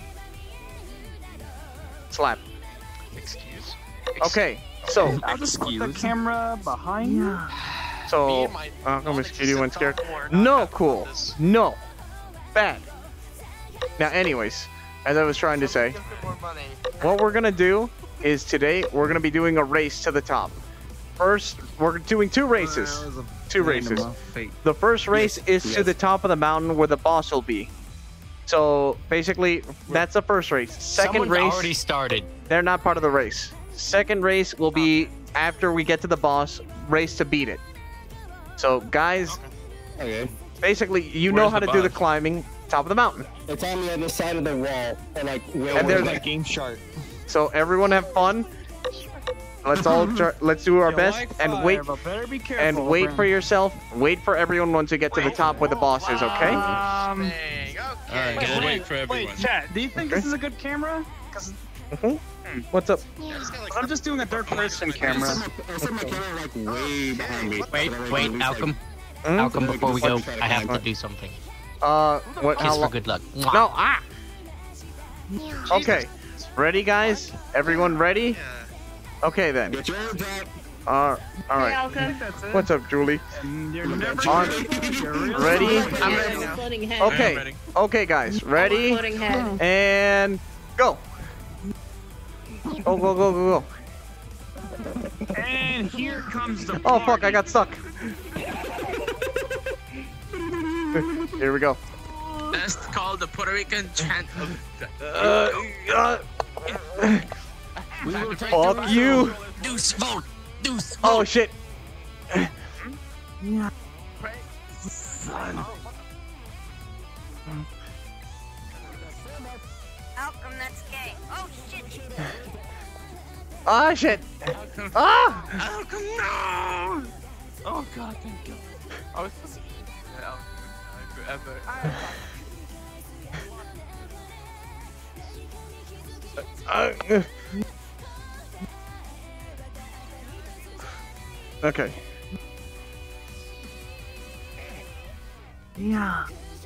Speaker 1: Slap.
Speaker 10: Excuse.
Speaker 1: Okay. So.
Speaker 3: I'll just put the camera behind you.
Speaker 1: So. Uh, how much Kitty went scared? No. Cool. No. Bad. Now, anyways, as I was trying to say, what we're gonna do is today we're gonna be doing a race to the top. First, we're doing two races. Two races. The first race is to the top of the mountain where the boss will be. So basically, that's the first race. Second
Speaker 4: Someone's
Speaker 1: race,
Speaker 4: already started.
Speaker 1: they're not part of the race. Second race will be after we get to the boss, race to beat it. So guys,
Speaker 2: Okay.
Speaker 1: basically, you know
Speaker 5: Where's
Speaker 1: how
Speaker 5: the
Speaker 1: to do the
Speaker 5: boss?
Speaker 1: climbing, top of the mountain.
Speaker 2: It's on the other side of the wall, or like where
Speaker 1: And there's-
Speaker 2: like
Speaker 11: Game shark.
Speaker 1: So everyone have fun. Let's all try, let's do our
Speaker 3: You
Speaker 1: best
Speaker 3: like
Speaker 1: and
Speaker 3: fire,
Speaker 1: wait
Speaker 3: but better be careful,
Speaker 1: and wait
Speaker 3: Brandon.
Speaker 1: for yourself. Wait for everyone once you get to the top where the boss is. Okay?
Speaker 3: Um,
Speaker 10: Dang, okay.
Speaker 5: Alright,
Speaker 3: wait,
Speaker 5: we'll
Speaker 3: wait,
Speaker 5: wait for everyone.
Speaker 3: Wait, chat. Do you think this is a good camera? Because
Speaker 1: hmm What's up?
Speaker 3: I'm just doing a third person camera.
Speaker 2: I set my camera like way behind me.
Speaker 4: Wait,
Speaker 2: so that way
Speaker 4: wait,
Speaker 2: at least,
Speaker 4: Alchem.
Speaker 1: Hmm?
Speaker 4: Alchem, before we go,
Speaker 2: What?
Speaker 4: I have to do something.
Speaker 1: Uh, what?
Speaker 4: Kiss
Speaker 1: How
Speaker 4: for
Speaker 1: long?
Speaker 4: good luck.
Speaker 1: No, ah. Okay, ready, guys? Everyone ready? Okay then.
Speaker 2: Get your hands up.
Speaker 1: Uh, all
Speaker 12: Hey,
Speaker 1: right.
Speaker 12: Alchem.
Speaker 3: That's it.
Speaker 1: What's up, Julie?
Speaker 3: And you're never
Speaker 1: On.
Speaker 3: You're really
Speaker 1: Ready?
Speaker 12: I'm
Speaker 3: ready
Speaker 12: ready
Speaker 3: now.
Speaker 12: floating head.
Speaker 1: Okay.
Speaker 5: ready.
Speaker 1: Okay, guys. Ready?
Speaker 12: Floating head.
Speaker 1: And go. Go, go, go, go, go.
Speaker 3: And here comes the
Speaker 1: Oh fuck! I
Speaker 3: party.
Speaker 1: got stuck. Here we go.
Speaker 7: That's called the Puerto Rican chant of
Speaker 1: Uh, uh,
Speaker 4: We will take
Speaker 1: fuck
Speaker 4: the
Speaker 1: you.
Speaker 4: Deuce vote. Deuce vote.
Speaker 1: Oh shit.
Speaker 6: Alchem, that's gay. Oh shit!
Speaker 1: Ah, shit! Ah!
Speaker 5: Alchem, no! Oh god, thank you. I was supposed to... Yeah, Alchem,
Speaker 1: Uh, uh, okay.
Speaker 9: Yeah.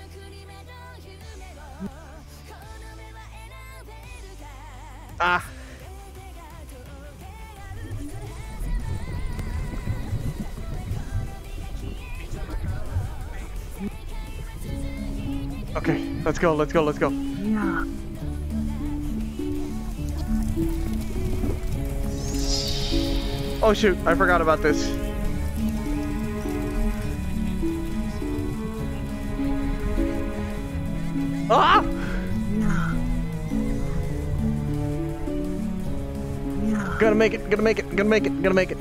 Speaker 1: Ah. Okay, let's go, let's go, let's go.
Speaker 9: Yeah.
Speaker 1: Oh shoot, I forgot about this. Ah!
Speaker 9: Yeah. Yeah.
Speaker 1: Gonna make it, gonna make it, gonna make it, gonna make it.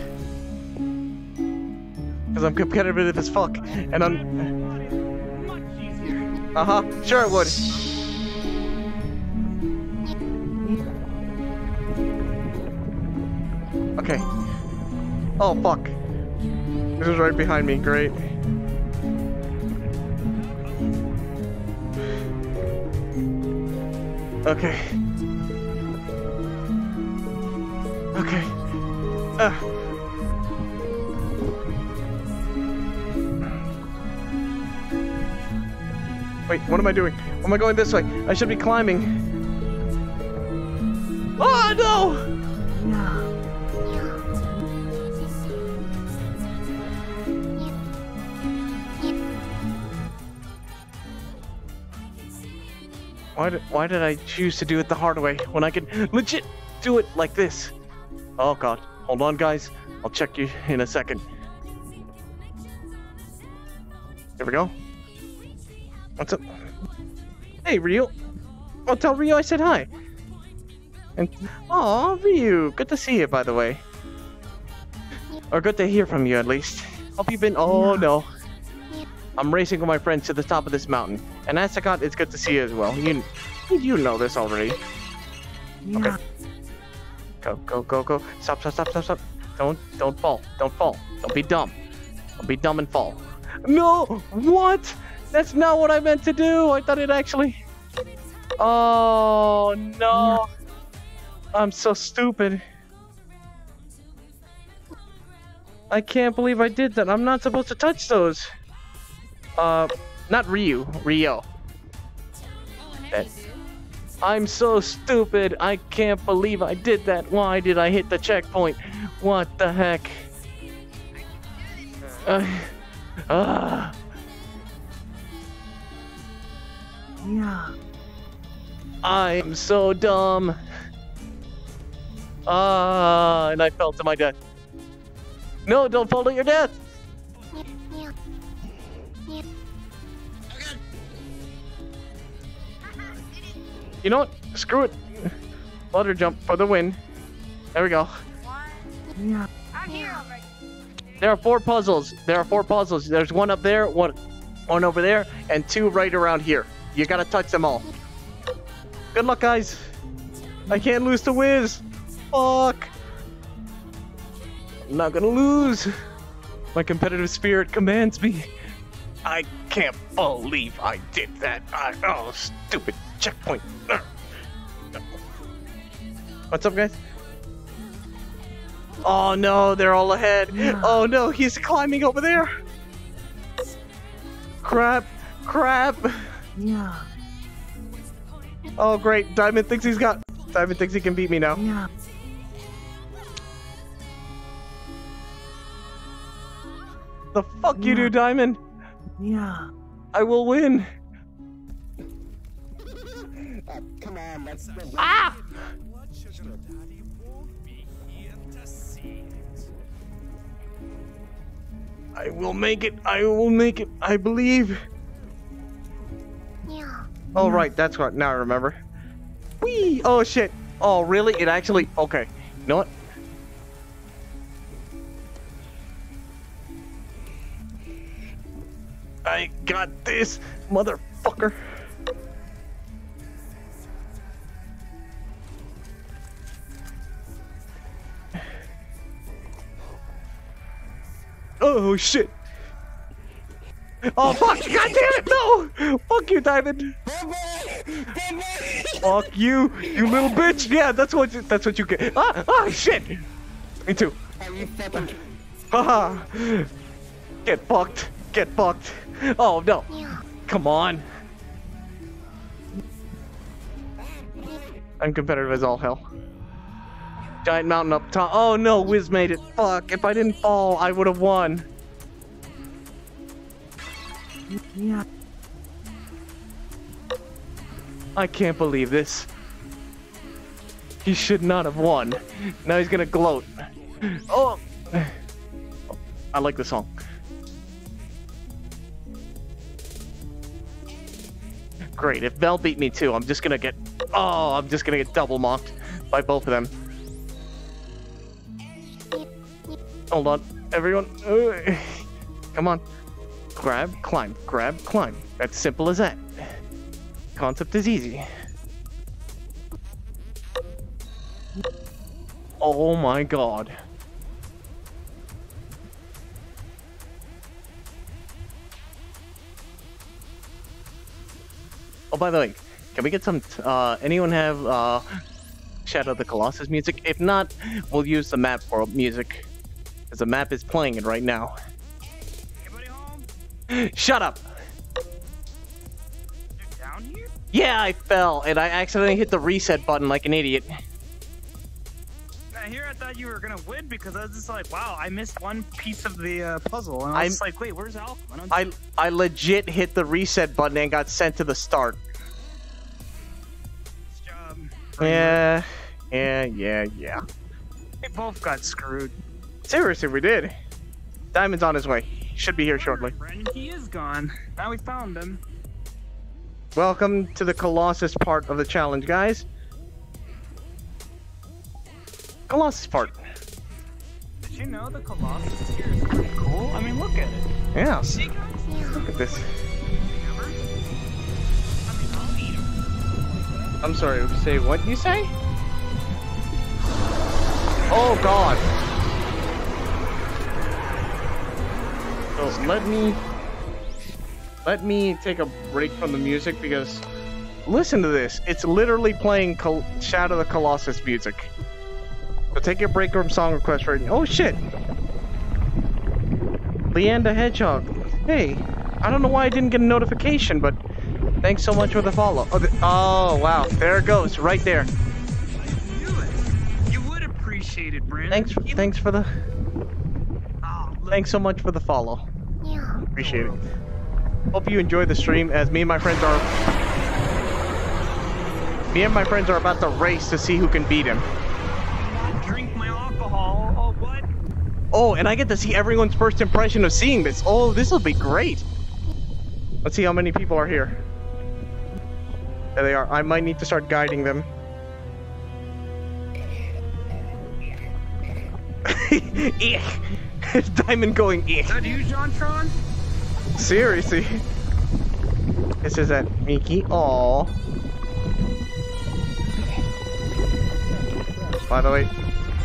Speaker 1: Cause I'm competitive as fuck, and I'm... Uh-huh, sure it would. Okay. Oh, fuck. This is right behind me, great. Okay. Okay. Uh. Wait, what am I doing? Am I going this way? I should be climbing. Oh, no! Why did, why did I choose to do it the hard way when I could legit do it like this? Oh god, hold on guys, I'll check you in a second. Here we go. What's up? Hey Ryu! Oh, tell Ryu I said hi! And, aw, Ryu, good to see you by the way. Or good to hear from you at least. Hope you've been, oh no. I'm racing with my friends to the top of this mountain. And Asakot, it's good to see you as well. You you know this already. Okay. Go, go, go, go. Stop, stop, stop, stop, stop. Don't, don't fall. Don't fall. Don't be dumb. Don't be dumb and fall. No! What? That's not what I meant to do. I thought it actually... Oh, no. I'm so stupid. I can't believe I did that. I'm not supposed to touch those. Uh, not Ryu, Rio. That. I'm so stupid. I can't believe I did that. Why did I hit the checkpoint? What the heck? Uh, uh.
Speaker 9: Yeah.
Speaker 1: I'm so dumb. Ah, uh, and I fell to my death. No, don't fall to your death. You know what? Screw it. Let her jump for the win. There we go.
Speaker 9: Yeah.
Speaker 6: I'm here already.
Speaker 1: There are four puzzles. There are four puzzles. There's one up there, one, one over there, and two right around here. You gotta touch them all. Good luck, guys. I can't lose to Wiz. Fuck. I'm not gonna lose. My competitive spirit commands me. I can't believe I did that. I, oh, stupid checkpoint. What's up, guys? Oh no, they're all ahead. Yeah. Oh no, he's climbing over there. Crap, crap.
Speaker 9: Yeah.
Speaker 1: Oh great, Diamond thinks he's got. Diamond thinks he can beat me now.
Speaker 9: Yeah.
Speaker 1: The fuck
Speaker 9: yeah.
Speaker 1: you do, Diamond?
Speaker 9: Yeah.
Speaker 1: I will win.
Speaker 2: Uh, come on, let's go.
Speaker 1: Ah! I will make it. I will make it. I believe.
Speaker 9: Yeah.
Speaker 1: Oh, right. That's what. Now I remember. Whee! Oh, shit. Oh, really? It actually... Okay. You know what? I got this, mother fucker. Oh shit! Oh fuck! God damn it! No! Fuck you, Diamond! Fuck you, you little bitch! Yeah, that's what you, that's what you get. Ah! Ah! Shit! Me too. Haha! Get fucked! Get fucked! Oh no! Come on! I'm competitive as all hell. Giant mountain up top. Oh no, Wiz made it. Fuck, if I didn't fall, I would have won.
Speaker 9: Yeah.
Speaker 1: I can't believe this. He should not have won. Now he's gonna gloat. Oh! I like the song. Great, if Bell beat me too, I'm just gonna get... Oh, I'm just gonna get double mocked by both of them. Hold on, everyone. Uh, come on. Grab, climb, grab, climb. That's simple as that. Concept is easy. Oh my god. Oh, by the way, can we get some, uh, anyone have, uh, Shadow of the Colossus music? If not, we'll use the map for music. Because the map is playing it right now.
Speaker 3: Anybody home?
Speaker 1: Shut up!
Speaker 3: You're down here?
Speaker 1: Yeah, I fell, and I accidentally hit the reset button like an idiot.
Speaker 3: I hear I thought you were gonna win because I was just like, wow, I missed one piece of the uh, puzzle. And I was
Speaker 1: I'm,
Speaker 3: just like, wait, where's Alchem?
Speaker 1: I, I legit hit the reset button and got sent to the start.
Speaker 3: Job.
Speaker 1: Yeah, yeah, yeah, yeah.
Speaker 3: We both got screwed.
Speaker 1: Seriously, we did. Diamond's on his way. He should be here shortly.
Speaker 3: Brandon, he is gone. Now we found him.
Speaker 1: Welcome to the Colossus part of the challenge, guys. Colossus part.
Speaker 3: Did you know the Colossus here is pretty cool? I mean, look at it.
Speaker 1: Yeah.
Speaker 3: See, guys?
Speaker 1: Look at this.
Speaker 3: I mean, I'll eat him.
Speaker 1: I'm sorry, say what you say? Oh god. So let me let me take a break from the music because listen to this. It's literally playing Col Shadow of the Colossus music. So take your break from song request right now. Oh shit! Leanne the Hedgehog. Hey, I don't know why I didn't get a notification, but thanks so much for the follow. Oh, the, oh wow, there it goes, right there.
Speaker 3: I knew it. You would appreciate it, Brandon.
Speaker 1: Thanks, for, thanks for the.
Speaker 3: Oh,
Speaker 1: Thanks so much for the follow. Yeah. Appreciate it. Hope you enjoy the stream as me and my friends are. Me and my friends are about to race to see who can beat him.
Speaker 3: Drink my alcohol. Oh, what?
Speaker 1: Oh, and I get to see everyone's first impression of seeing this. Oh, this will be great. Let's see how many people are here. There they are. I might need to start guiding them. Diamond going eh.
Speaker 3: Is that you, Jontron?
Speaker 1: Seriously. This is at Miki. Aww. By the way,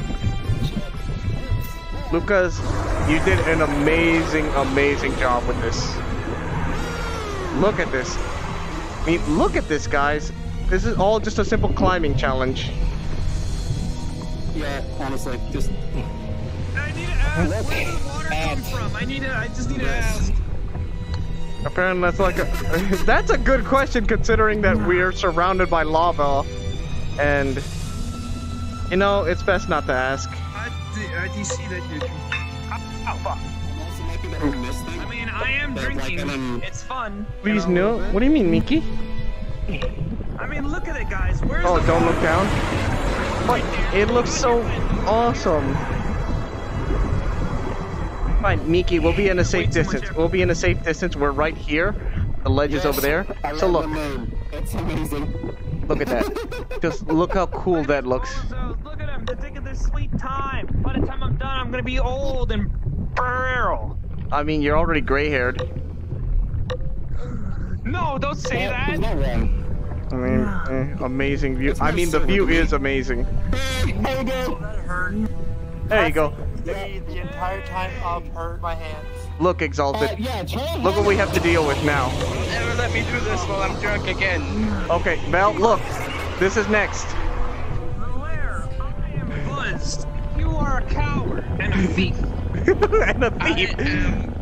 Speaker 1: Lucas, you did an amazing, amazing job with this. Look at this. I mean, look at this, guys. This is all just a simple climbing challenge.
Speaker 2: Yeah, honestly, just.
Speaker 3: I need to ask, where did the water come from? I need to, I just need to ask.
Speaker 1: Apparently that's like a, that's a good question considering that we're surrounded by lava. And, you know, it's best not to ask.
Speaker 3: I, I do see that you oh, fuck. I mean, I am drinking. Like, it's fun.
Speaker 1: Please no. What do you mean, Miki?
Speaker 3: I mean, look at it, guys. Where's
Speaker 1: oh,
Speaker 3: the
Speaker 1: don't
Speaker 3: water?
Speaker 1: look down. But it looks so awesome. Fine, Miki, we'll be in a safe distance. We'll be in a safe distance. We're right here. The ledge is over there. So look.
Speaker 2: That's amazing.
Speaker 1: Look at that. Just look how cool that looks.
Speaker 3: Look at them. They're taking their sweet time. By the time I'm done, I'm gonna be old and frail.
Speaker 1: I mean, you're already gray-haired.
Speaker 3: No, don't say that.
Speaker 2: There's no one.
Speaker 1: I mean, eh, amazing view. I mean, the view is amazing.
Speaker 2: Hey, dude.
Speaker 11: That hurt.
Speaker 1: There you go.
Speaker 11: The, the entire time up hurt my hands.
Speaker 1: Look, Exalted.
Speaker 2: Uh, yeah, try
Speaker 1: Look what we have to deal with now.
Speaker 10: Never let me do this while I'm drunk again.
Speaker 1: Okay, Val, look. This is next.
Speaker 3: Blair, I am buzzed. You are a coward and a thief.
Speaker 1: And a thief.
Speaker 10: I am...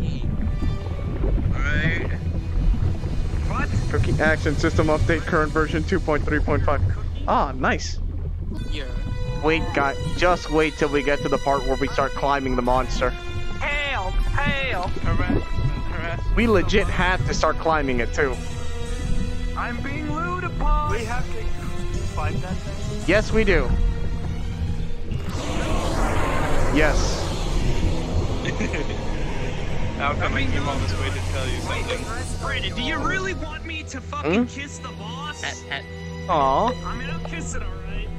Speaker 10: Alright.
Speaker 1: What? Cookie action system update, current version two point three point five. Ah, nice.
Speaker 10: Yeah.
Speaker 1: Wait, guy, just wait till we get to the part where we start climbing the monster.
Speaker 3: Hail! Hail!
Speaker 10: Harass, harass.
Speaker 1: We legit have to start climbing it too.
Speaker 3: I'm being lewd upon.
Speaker 11: We have to fight that thing.
Speaker 1: Yes, we do. Yes.
Speaker 10: Alchem, I came all this way to tell you something.
Speaker 3: Brandon, do you really want me to fucking
Speaker 1: Hmm?
Speaker 3: kiss the boss?
Speaker 1: Aw.
Speaker 3: I mean, I'll kiss it, alright?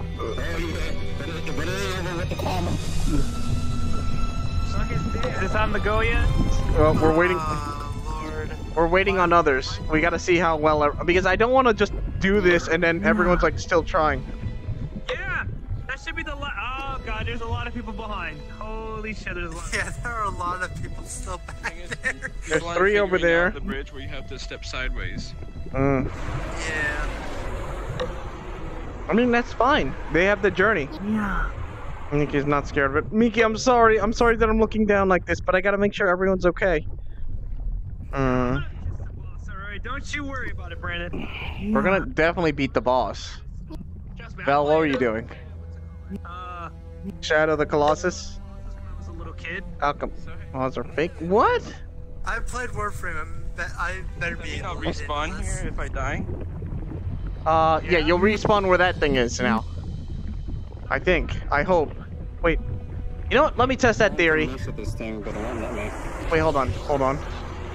Speaker 3: Is this on the go yet?
Speaker 1: Well, we're waiting.
Speaker 11: Oh, Lord.
Speaker 1: We're waiting on others. We gotta see how well, because I don't want to just do this and then everyone's like still trying.
Speaker 3: Yeah! That should be the la- Oh god, there's a lot of people behind. Holy shit, there's a lot.
Speaker 11: Yeah, there are a lot of people still back there.
Speaker 1: There's
Speaker 10: Blind
Speaker 1: three over
Speaker 10: figuring
Speaker 1: there.
Speaker 10: out the bridge where you have to step sideways.
Speaker 1: Mm.
Speaker 11: Yeah.
Speaker 1: I mean, that's fine. They have the journey.
Speaker 9: Yeah.
Speaker 1: Miki's not scared of it. Miki, I'm sorry. I'm sorry that I'm looking down like this, but I gotta make sure everyone's okay. Mm.
Speaker 3: Alright, don't you worry about it, Brandon.
Speaker 1: We're gonna definitely beat the boss.
Speaker 3: Trust me, I
Speaker 1: Val, what are
Speaker 3: played
Speaker 1: you
Speaker 3: it.
Speaker 1: doing?
Speaker 3: Uh,
Speaker 1: Shadow the Colossus?
Speaker 3: when I was a little kid.
Speaker 1: Alchem. Odds are fake. What?
Speaker 11: I played Warframe. I'm be I better be
Speaker 10: I'll
Speaker 11: able to
Speaker 10: respawn
Speaker 11: do this.
Speaker 10: here if I die.
Speaker 1: Uh, yeah, you'll respawn where that thing is now. I think. I hope. Wait. You know what? Let me test that theory.
Speaker 2: Mess with this thing, but it won't let me.
Speaker 1: Wait, hold on. Hold on.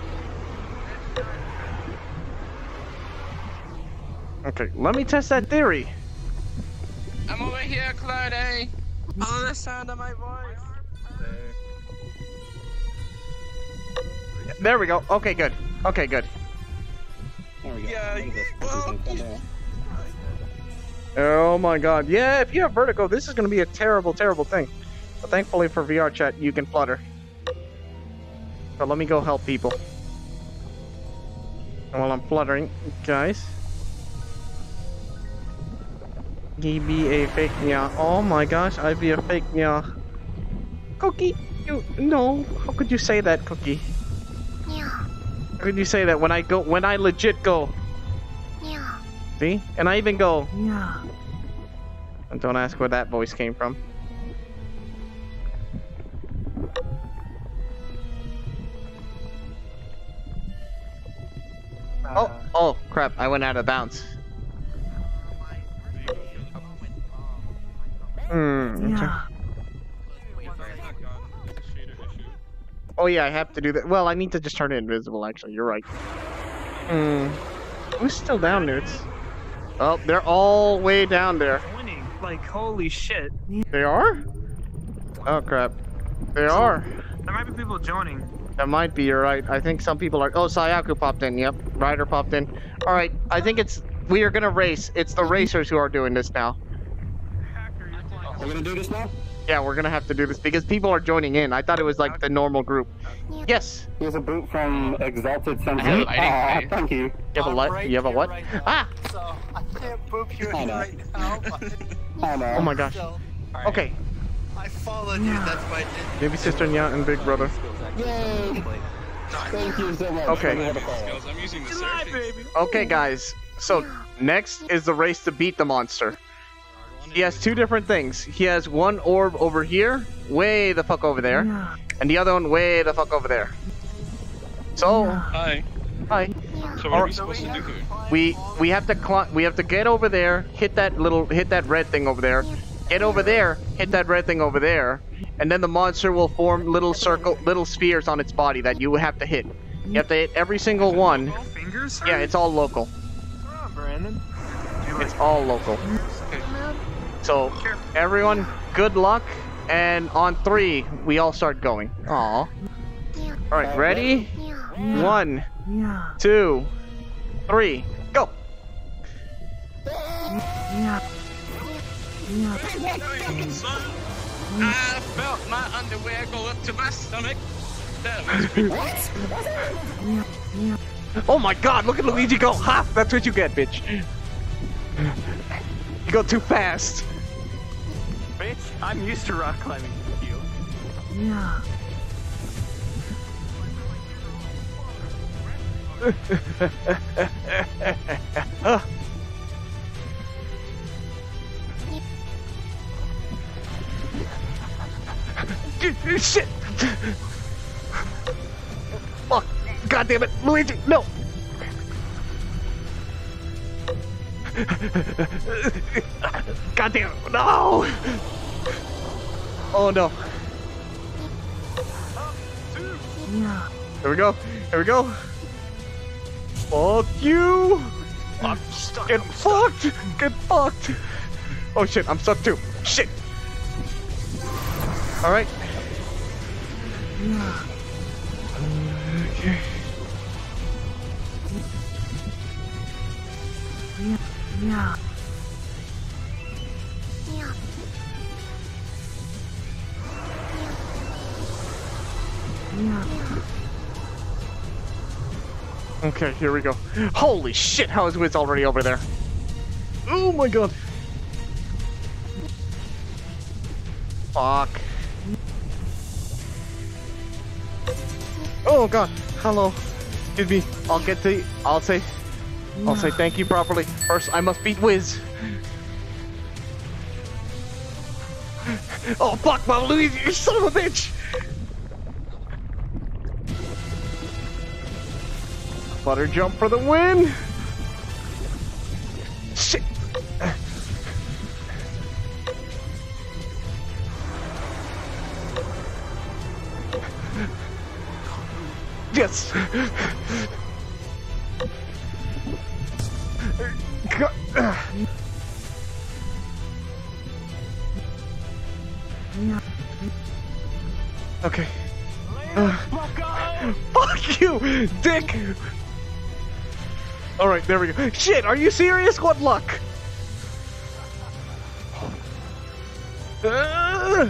Speaker 1: Okay, let me test that theory.
Speaker 10: I'm over here, Claude. Follow the sound of my voice.
Speaker 1: There we go. Okay, good. Okay, good.
Speaker 2: There we go.
Speaker 10: Yeah,
Speaker 2: What is this?
Speaker 10: well,
Speaker 2: What is this?
Speaker 1: Oh my god. Yeah, if you have vertigo, this is going to be a terrible, terrible thing. But thankfully for V R chat, you can flutter. But let me go help people. And while I'm fluttering, guys. He be a fake nya. Oh my gosh, I be a fake nya. Cookie, you no. How could you say that, Cookie?
Speaker 6: Yeah.
Speaker 1: How could you say that when I go when I legit go?
Speaker 6: Yeah.
Speaker 1: See? And I even go.
Speaker 9: Yeah.
Speaker 1: And don't ask where that voice came from. Oh, oh crap, I went out of bounds. Hmm.
Speaker 9: Yeah.
Speaker 1: Oh yeah, I have to do that. Well, I need to just turn it invisible, actually. You're right. Hmm. Who's still down, Newts? Oh, they're all way down there.
Speaker 3: Winning. Like, holy shit.
Speaker 1: They are? Oh crap. They are.
Speaker 3: There might be people joining.
Speaker 1: That might be, you're right. I think some people are. Oh, Sayaku popped in. Yep. Ryder popped in. Alright, I think it's. We are gonna race. It's the racers who are doing this now.
Speaker 2: We're gonna do this now?
Speaker 1: Yeah, we're gonna have to do this because people are joining in. I thought it was like the normal group. Yes.
Speaker 2: Here's a boot from Exalted Sensei.
Speaker 10: have a lighting
Speaker 2: Ah,
Speaker 10: bay.
Speaker 2: thank you.
Speaker 1: You have a
Speaker 11: I'm
Speaker 1: what?
Speaker 11: right
Speaker 1: You have a
Speaker 11: here
Speaker 1: what?
Speaker 11: right now,
Speaker 1: Ah!
Speaker 11: So I can't boop you
Speaker 2: I
Speaker 11: in
Speaker 2: know.
Speaker 11: right now. But
Speaker 2: I know.
Speaker 1: Oh my gosh.
Speaker 11: still,
Speaker 1: Okay.
Speaker 11: I followed you. That's my.
Speaker 1: Baby sister Nya and big brother.
Speaker 2: Yay! Thank you so much.
Speaker 1: Okay.
Speaker 2: for the waterfall.
Speaker 10: Skills, I'm using the
Speaker 3: July,
Speaker 10: surfing.
Speaker 3: baby.
Speaker 1: Okay, guys. So next is the race to beat the monster. He has two different things. He has one orb over here, way the fuck over there,
Speaker 9: Yeah.
Speaker 1: and the other one way the fuck over there. So,
Speaker 10: Hi.
Speaker 1: hi.
Speaker 10: So what are we supposed to do here?
Speaker 1: We we have to climb. We have to get over there, hit that little, hit that red thing over there, get over there, hit that red thing over there, and then the monster will form little circle, little spheres on its body that you have to hit. You have to hit every single one.
Speaker 3: Twelve fingers?
Speaker 1: Yeah, it's all local.
Speaker 3: What's wrong, Brandon?
Speaker 1: It's all local. So, everyone, good luck, and on three, we all start going. Aw. Alright, ready? One,
Speaker 9: Yeah.
Speaker 1: two, three, go.
Speaker 9: Yeah. Yeah.
Speaker 5: I felt my underwear go up to my stomach. That was pretty
Speaker 9: Yeah. Yeah.
Speaker 1: Oh my god, look at Luigi go. Ha! That's what you get, bitch. You go too fast.
Speaker 11: Bitch, I'm used to rock climbing with you.
Speaker 9: Yeah.
Speaker 1: uh. Shit! Fuck! God damn it, Luigi! No! God damn it! No! Oh no!
Speaker 9: Yeah.
Speaker 1: Here we go! Here we go! Fuck you!
Speaker 11: I'm stuck.
Speaker 1: Get fucked! Get fucked! Oh shit! I'm stuck too! Shit! All right.
Speaker 9: Yeah.
Speaker 1: Okay.
Speaker 9: Yeah. Yeah. Yeah.
Speaker 1: Okay, here we go. Holy shit, how is Wiz already over there? Oh my god. Fuck. Oh god, hello. Excuse me, I'll get to, I'll say, I'll say thank you properly. First, I must beat Wiz. Oh fuck, Mama Luigi, you son of a bitch! Butter jump for the win! Shit! Yes! God.
Speaker 9: Yeah.
Speaker 1: Okay. Uh, fuck you, dick! Alright, there we go. Shit, are you serious? What luck? Uh,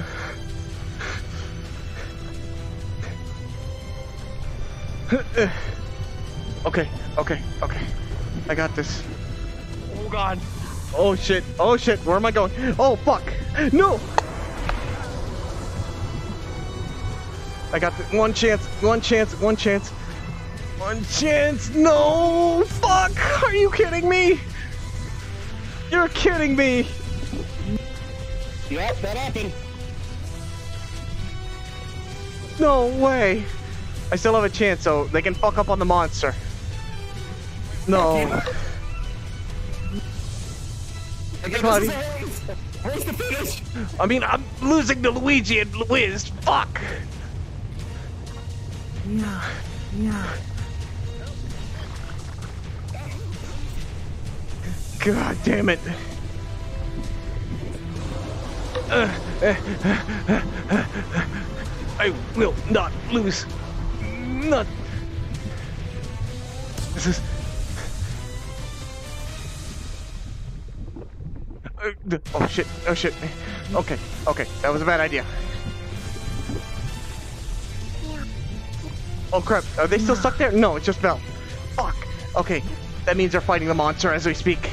Speaker 1: okay, okay, okay. I got this.
Speaker 11: Oh god.
Speaker 1: Oh shit, oh shit, where am I going? Oh fuck! No! I got the one chance, one chance, one chance. One chance, no! Fuck! Are you kidding me? You're kidding me!
Speaker 2: Yep, that happened.
Speaker 1: No way! I still have a chance, so they can fuck up on the monster. No. Cloudy.
Speaker 2: Where's the finish?
Speaker 1: I mean, I'm losing to Luigi and Wiz. Fuck!
Speaker 9: Yeah. Yeah.
Speaker 1: God damn it. Uh, uh, uh, uh, I will not lose. Not. This is. Uh, oh shit. Oh shit. Okay. Okay. That was a bad idea. Oh crap. Are they still stuck there? No, it's just Val. Fuck. Okay. That means they're fighting the monster as we speak.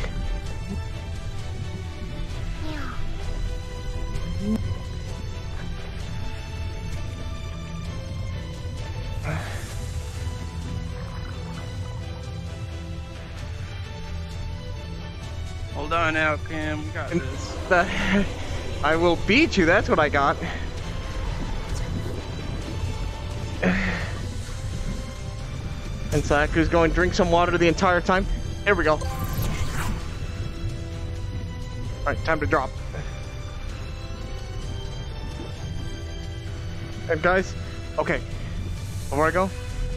Speaker 5: Hold on, Alchem. We got this.
Speaker 1: The, I will beat you. That's what I got. And Saku's going to drink some water the entire time. Here we go. Alright, time to drop. And guys, okay. Before I go.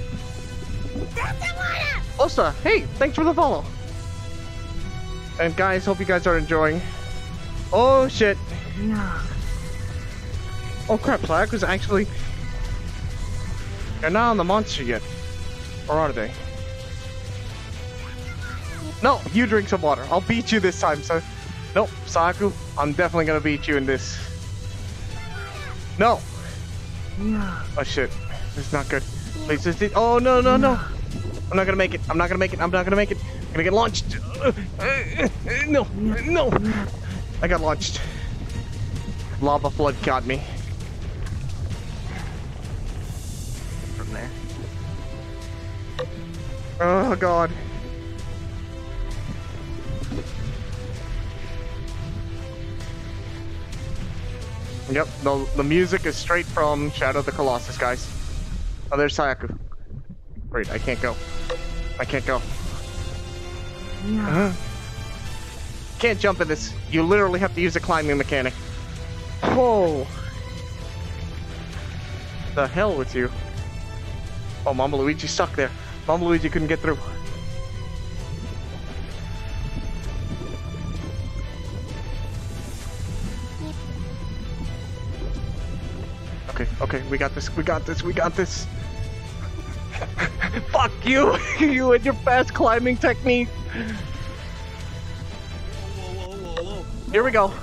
Speaker 1: Osta, hey, thanks for the follow. And guys, hope you guys are enjoying. Oh shit.
Speaker 9: Yeah.
Speaker 1: Oh crap, Saku's actually. They're not on the monster yet. Or are they? No, you drink some water. I'll beat you this time, sir. Nope, Saku, I'm definitely gonna beat you in this. No.
Speaker 9: Yeah.
Speaker 1: Oh shit, it's not good. Please, just it. Oh no, no, no. I'm not gonna make it. I'm not gonna make it. I'm not gonna make it. I'm gonna get launched. No, no. I got launched. Lava flood caught me.
Speaker 3: From there.
Speaker 1: Oh god. Yep, the, the music is straight from Shadow of the Colossus, guys. Oh, there's Sayaku. Wait, I can't go. I can't go.
Speaker 9: Yeah.
Speaker 1: Uh-huh. Can't jump in this. You literally have to use a climbing mechanic. Oh. The hell with you. Oh, Mama Luigi stuck there. Mama Luigi couldn't get through. Okay, okay, we got this, we got this, we got this. Fuck you! You and your fast climbing technique.
Speaker 5: Whoa, whoa, whoa, whoa.
Speaker 1: Here we go.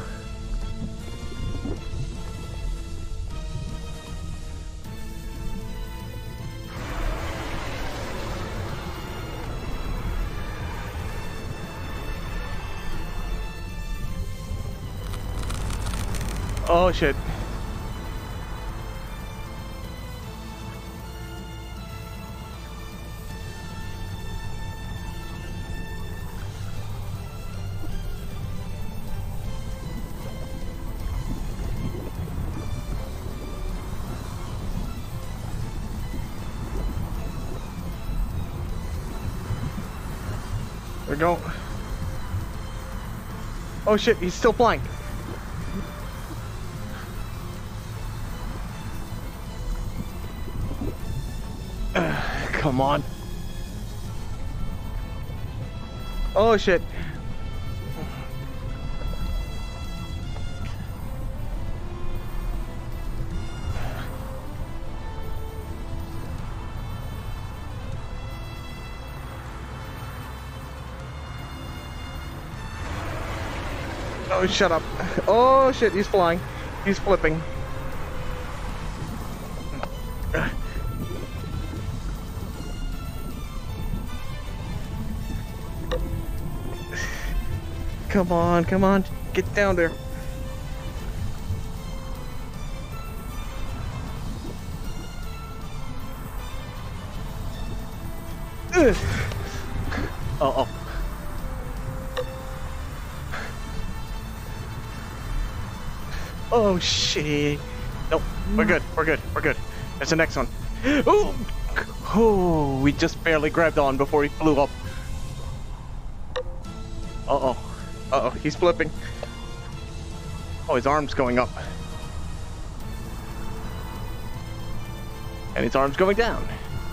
Speaker 1: Oh shit. There we go. Oh shit, he's still flying. Uh, come on. Oh shit. Oh, shut up. Oh shit, he's flying. He's flipping. Come on, come on. Get down there. Ugh. Oh, oh. Oh shit. Nope, we're good, we're good, we're good. There's the next one. Oh, oh, we just barely grabbed on before he flew up. Uh-oh. Uh-oh, he's flipping. Oh, his arm's going up. And his arm's going down.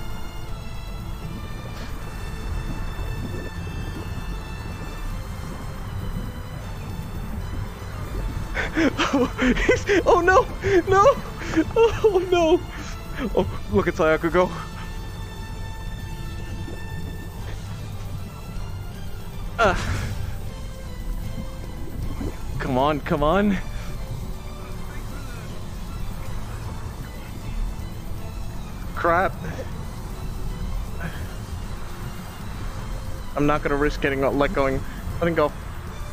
Speaker 1: Oh, he's, oh no! No! Oh no! Oh, look at Sayaka go. Uh. Come on, come on. Crap. I'm not gonna risk getting let going. Let him go.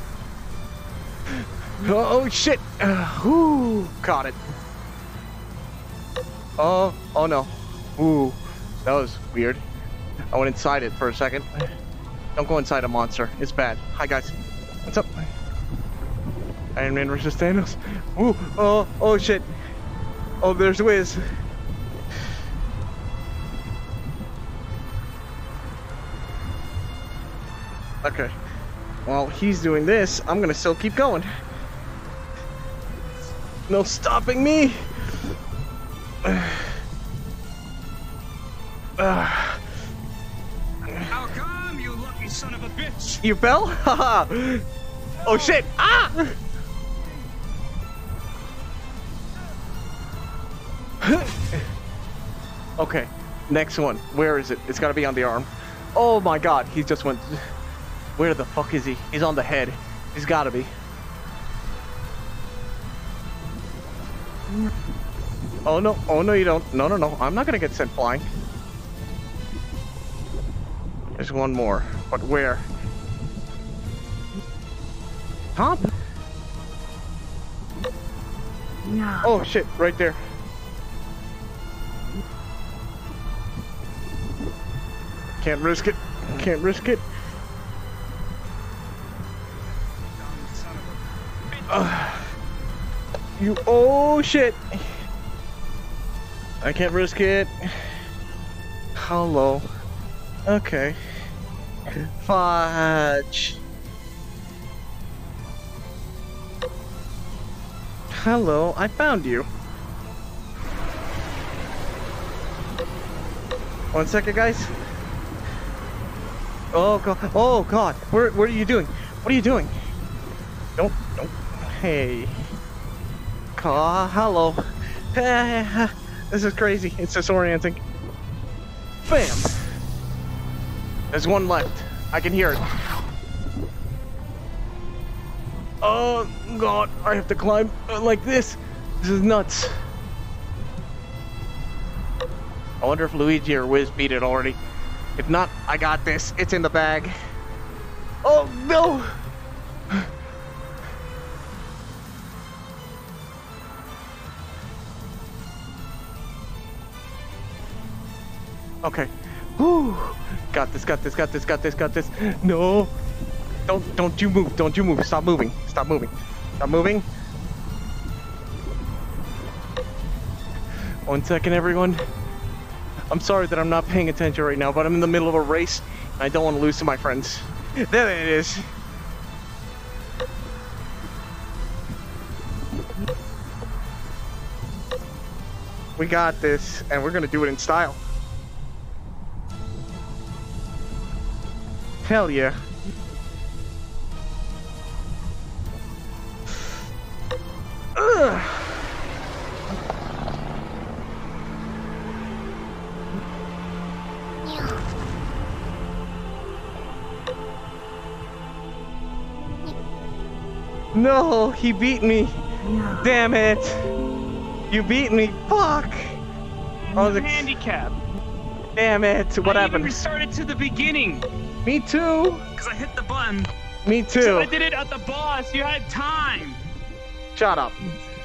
Speaker 1: Oh shit! Uh, whoo, caught it. Oh, oh no. Ooh, that was weird. I went inside it for a second. Don't go inside a monster. It's bad. Hi guys. What's up? Iron Man versus Thanos. Ooh, oh, oh shit. Oh, there's Wiz. Okay. While he's doing this, I'm gonna still keep going. No stopping me! Uh,
Speaker 11: How come, you lucky son of a bitch?
Speaker 1: you fell? Haha! Oh shit! Ah! Okay, next one. Where is it? It's gotta be on the arm. Oh my god, he just went... Where the fuck is he? He's on the head. He's gotta be. Oh no, oh no you don't. No, no, no. I'm not gonna get sent flying. There's one more. But where? Top?
Speaker 9: Yeah.
Speaker 1: Oh shit, right there. Can't risk it. Can't risk it. Uh, you. Oh shit. I can't risk it. Hello. Okay. Fudge. Hello, I found you. One second, guys. Oh god. Oh god. Where, what are you doing? What are you doing? Don't. Don't. Hey. Caw. Hello. This is crazy. It's disorienting. Bam. There's one left. I can hear it. Oh god. I have to climb uh, like this. This is nuts. I wonder if Luigi or Wiz beat it already. If not, I got this. It's in the bag. Oh no! Okay. Whew. Got this, got this, got this, got this, got this. No! Don't, don't you move, don't you move. Stop moving, stop moving. Stop moving. One second, everyone. I'm sorry that I'm not paying attention right now, but I'm in the middle of a race, and I don't want to lose to my friends. There it is. We got this, and we're gonna do it in style. Hell yeah. Ugh. No, he beat me.
Speaker 9: Yeah.
Speaker 1: Damn it. You beat me. Fuck.
Speaker 3: Oh, the handicap.
Speaker 1: Damn it. What
Speaker 3: I
Speaker 1: happened?
Speaker 3: I restarted to the beginning.
Speaker 1: Me too.
Speaker 3: Because I hit the button.
Speaker 1: Me too.
Speaker 3: So I did it at the boss. You had time.
Speaker 1: Shut up.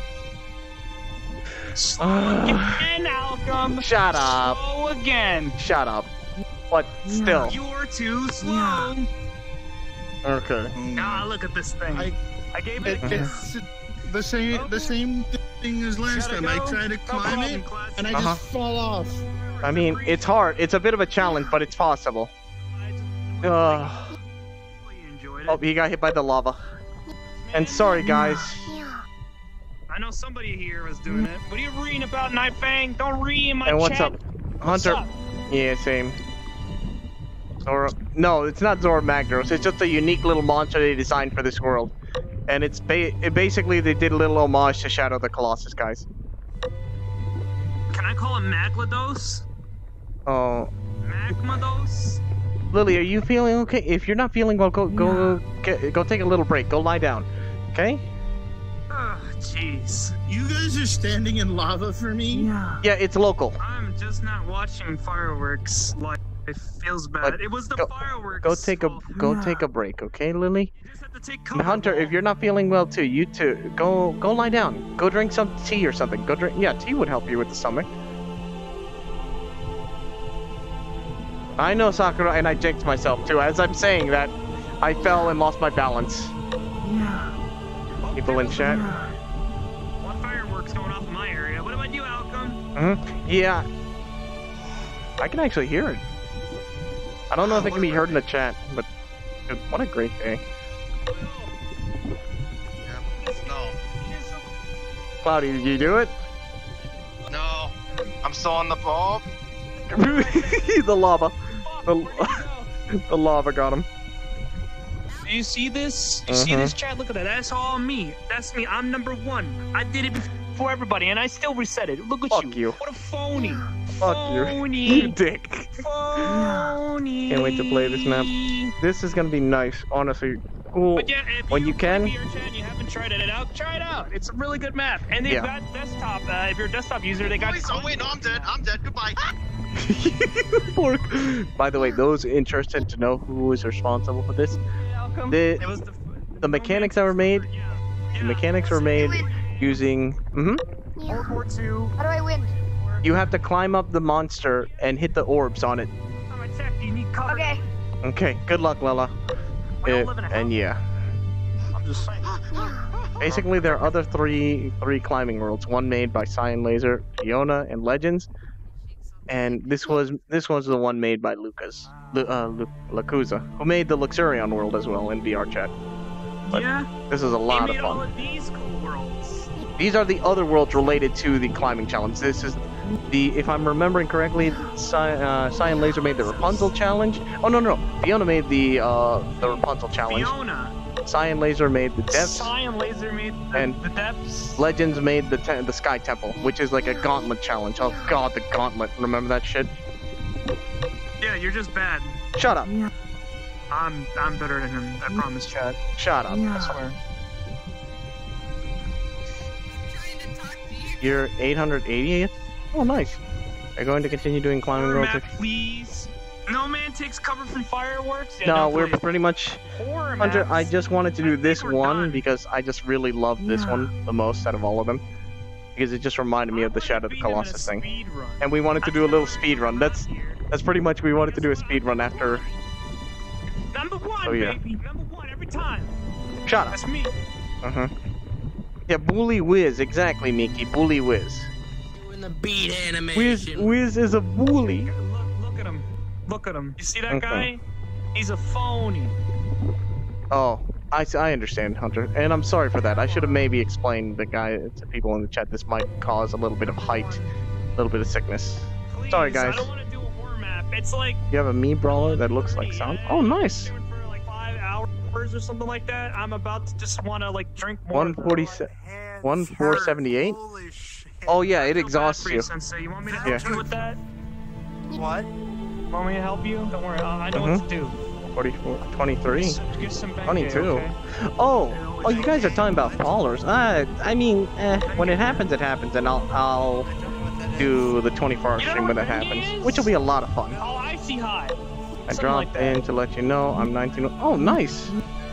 Speaker 3: Slow again, Alchem.
Speaker 1: Shut up.
Speaker 3: Slow again.
Speaker 1: Shut up. But still.
Speaker 3: You're too slow.
Speaker 1: Okay.
Speaker 3: Ah, look at this thing. I, I gave it.
Speaker 14: it it's the same. The same thing as last time. I try to climb it, and I
Speaker 1: uh-huh.
Speaker 14: just fall off.
Speaker 1: I mean, it's hard. It's a bit of a challenge, but it's possible. Uh, oh, he got hit by the lava. And sorry, guys.
Speaker 3: I know somebody here was doing it. What are you reading about, Night Fang? Don't read in my
Speaker 1: And what's
Speaker 3: chat.
Speaker 1: up,
Speaker 3: What's
Speaker 1: Hunter?
Speaker 3: up?
Speaker 1: Yeah, same. Zora. No, it's not Zora Magdaros. It's just a unique little monster they designed for this world. And it's ba it basically they did a little homage to Shadow of the Colossus, guys.
Speaker 3: Can I call him Maglados?
Speaker 1: Oh.
Speaker 3: Magmados?
Speaker 1: Lily, are you feeling okay? If you're not feeling well, go go get, go take a little break. Go lie down. Okay?
Speaker 3: Oh, jeez.
Speaker 14: You guys are standing in lava for me?
Speaker 9: Yeah.
Speaker 1: Yeah, it's local.
Speaker 3: I'm just not watching fireworks. Like, it feels bad.
Speaker 1: But
Speaker 3: it was the
Speaker 1: go,
Speaker 3: fireworks.
Speaker 1: Go take a go
Speaker 9: Yeah.
Speaker 1: take a break, okay, Lily?
Speaker 3: You just have to take
Speaker 1: And
Speaker 3: cover.
Speaker 1: Hunter, if you're not feeling well too, you too, go go lie down. Go drink some tea or something. Go drink. Yeah, tea would help you with the stomach. I know, Sakura, and I jinxed myself too. As I'm saying that, I fell and lost my balance.
Speaker 9: Yeah.
Speaker 1: People in chat.
Speaker 9: Yeah.
Speaker 3: What fireworks going off in my area? What about you, Alchem?
Speaker 1: Mm-hmm. Yeah. I can actually hear it. I don't know if it can be heard in the chat, but dude, what a great day.
Speaker 10: No.
Speaker 1: Cloudy, did you do it?
Speaker 10: No. I'm still on the ball.
Speaker 1: The lava. The, the lava got him.
Speaker 3: Do you see this? You see
Speaker 1: Uh-huh.
Speaker 3: this, chat? Look at that. That's all me. That's me. I'm number one. I did it before. for everybody, and I still reset it. Look at
Speaker 1: Fuck
Speaker 3: you.
Speaker 1: you.
Speaker 3: What a phony.
Speaker 1: Fuck
Speaker 3: phony.
Speaker 1: you. You dick.
Speaker 3: Phony.
Speaker 1: Can't wait to play this map. This is gonna be nice, honestly. Cool.
Speaker 3: But yeah, if
Speaker 1: when
Speaker 3: you,
Speaker 1: you can.
Speaker 3: VRchat and you haven't tried it out, try it out. It's a really good map. And they've
Speaker 1: Yeah.
Speaker 3: got desktop. Uh, if you're a desktop user, they got.
Speaker 10: Please, oh wait, no, I'm dead. I'm dead. Goodbye.
Speaker 1: Poor- By the way, those interested to know who is responsible for this,
Speaker 3: Alchem.
Speaker 1: the
Speaker 3: It was the,
Speaker 1: the mechanics that were made,
Speaker 3: yeah.
Speaker 1: the
Speaker 3: Yeah.
Speaker 1: mechanics were made using. Mm-hmm.
Speaker 3: World War Two.
Speaker 12: How do I win?
Speaker 1: You have to climb up the monster and hit the orbs on it.
Speaker 3: I'm attacked. You need cover.
Speaker 12: Okay.
Speaker 1: Okay. Good luck, Lila.
Speaker 3: We all
Speaker 1: Uh,
Speaker 3: live in a house.
Speaker 1: and yeah.
Speaker 3: I'm just saying.
Speaker 1: Basically, there are other three three climbing worlds. One made by Cyan Laser, Fiona, and Legends, and this was this was the one made by Lucas, Lu, uh, Lu, Lacuza, who made the Luxurion world as well in VRchat. But
Speaker 3: Yeah.
Speaker 1: this is a lot
Speaker 3: They
Speaker 1: of
Speaker 3: made all
Speaker 1: fun.
Speaker 3: of these cool worlds.
Speaker 1: These are the other worlds related to the climbing challenge. This is the, if I'm remembering correctly, Cy, uh, Cyan Laser made the Rapunzel challenge. Oh no no, no. Fiona made the uh, the Rapunzel challenge.
Speaker 3: Fiona.
Speaker 1: Cyan Laser made the depths.
Speaker 3: Cyan Laser made the,
Speaker 1: And
Speaker 3: the depths.
Speaker 1: Legends made the te the Sky Temple, which is like a gauntlet challenge. Oh god, the gauntlet. Remember that shit?
Speaker 3: Yeah, you're just bad.
Speaker 1: Shut up.
Speaker 3: I'm I'm better than him. I promise, Chad.
Speaker 1: Shut up.
Speaker 3: I swear.
Speaker 1: You're eight hundred eightieth? Oh, nice. Are you going to continue doing climbing
Speaker 3: Horror
Speaker 1: worlds?
Speaker 3: map, please. No man takes cover from fireworks. Yeah,
Speaker 1: No,
Speaker 3: don't
Speaker 1: we're
Speaker 3: please.
Speaker 1: pretty much...
Speaker 3: Horror
Speaker 1: Hunter, I
Speaker 3: maps.
Speaker 1: just wanted to do
Speaker 3: I think
Speaker 1: this
Speaker 3: we're
Speaker 1: one
Speaker 3: done.
Speaker 1: because I just really love this one the most out of all of them. Because it just reminded me of the Shadow of the Colossus thing. And we wanted to do a little speed run. That's that's pretty much, we wanted to do a speed run after...
Speaker 3: Number one,
Speaker 1: Oh, yeah.
Speaker 3: baby. Number one every time.
Speaker 1: Shut up.
Speaker 3: That's me.
Speaker 1: Uh-huh. Yeah, Bully Whiz, exactly, Mickey. Bully Whiz.
Speaker 4: Doing the beat animation.
Speaker 1: Whiz, Whiz is a bully.
Speaker 3: Look, look at him. Look at him. You see that
Speaker 1: Okay.
Speaker 3: guy? He's a phony.
Speaker 1: Oh, I, s- I understand, Hunter. And I'm sorry for that. I should have maybe explained the guy to people in the chat. This might cause a little bit of height, a little bit of sickness.
Speaker 3: Please,
Speaker 1: Sorry, guys.
Speaker 3: I don't want to do a horror map. It's like
Speaker 1: You have a me brawler that looks like sound. Oh, nice.
Speaker 3: doing for like five hours or something like that. I'm about to just want to like drink more.
Speaker 1: one forty-seven. one four seventy-eight?
Speaker 15: Holy shit.
Speaker 1: Oh, yeah, it
Speaker 3: I feel bad
Speaker 1: exhausts
Speaker 3: for
Speaker 1: you.
Speaker 3: Sensei. You want me to
Speaker 1: Yeah.
Speaker 3: help you with that?
Speaker 15: What?
Speaker 3: Want me to help you? Don't worry. I I know what to do.
Speaker 1: forty-four, twenty-three.
Speaker 3: Just Get some Bengay,
Speaker 1: twenty-two.
Speaker 3: okay?
Speaker 1: Oh, oh, you guys are talking about fallers. Uh, I mean, eh, when it happens, it happens, and I'll, I'll do the twenty-four hour
Speaker 3: You know
Speaker 1: stream when
Speaker 3: what
Speaker 1: it
Speaker 3: Bengay
Speaker 1: happens,
Speaker 3: is?
Speaker 1: which will be a lot of fun.
Speaker 3: Oh, icy high.
Speaker 1: I
Speaker 3: Something
Speaker 1: dropped
Speaker 3: like that.
Speaker 1: in to let you know I'm nineteen. Oh, nice.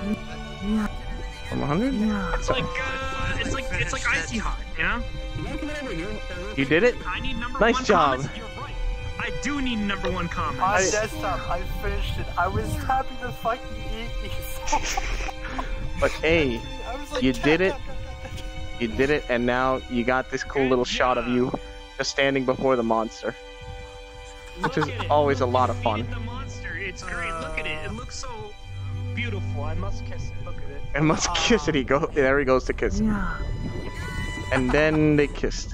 Speaker 1: From one hundred?
Speaker 3: It's like uh, it's like it's like icy hot, you know?
Speaker 1: You did it?
Speaker 3: I need number
Speaker 1: Nice
Speaker 3: one
Speaker 1: job.
Speaker 3: comments. You're right. I do need number one comments.
Speaker 15: On
Speaker 1: I-
Speaker 15: desktop, I finished it. I was happy to fucking eat these.
Speaker 1: But hey,
Speaker 15: I was like,
Speaker 1: you did it. You did it, and now you got this cool little shot of you just standing before the monster, which is
Speaker 3: Look at it.
Speaker 1: always a
Speaker 3: Look,
Speaker 1: lot
Speaker 3: you
Speaker 1: of fun.
Speaker 3: defeated the monster. It's great. Look at it. It looks so beautiful. I must kiss it. Look at it.
Speaker 1: And must kiss it. He go there. He goes to kiss. And then they kissed.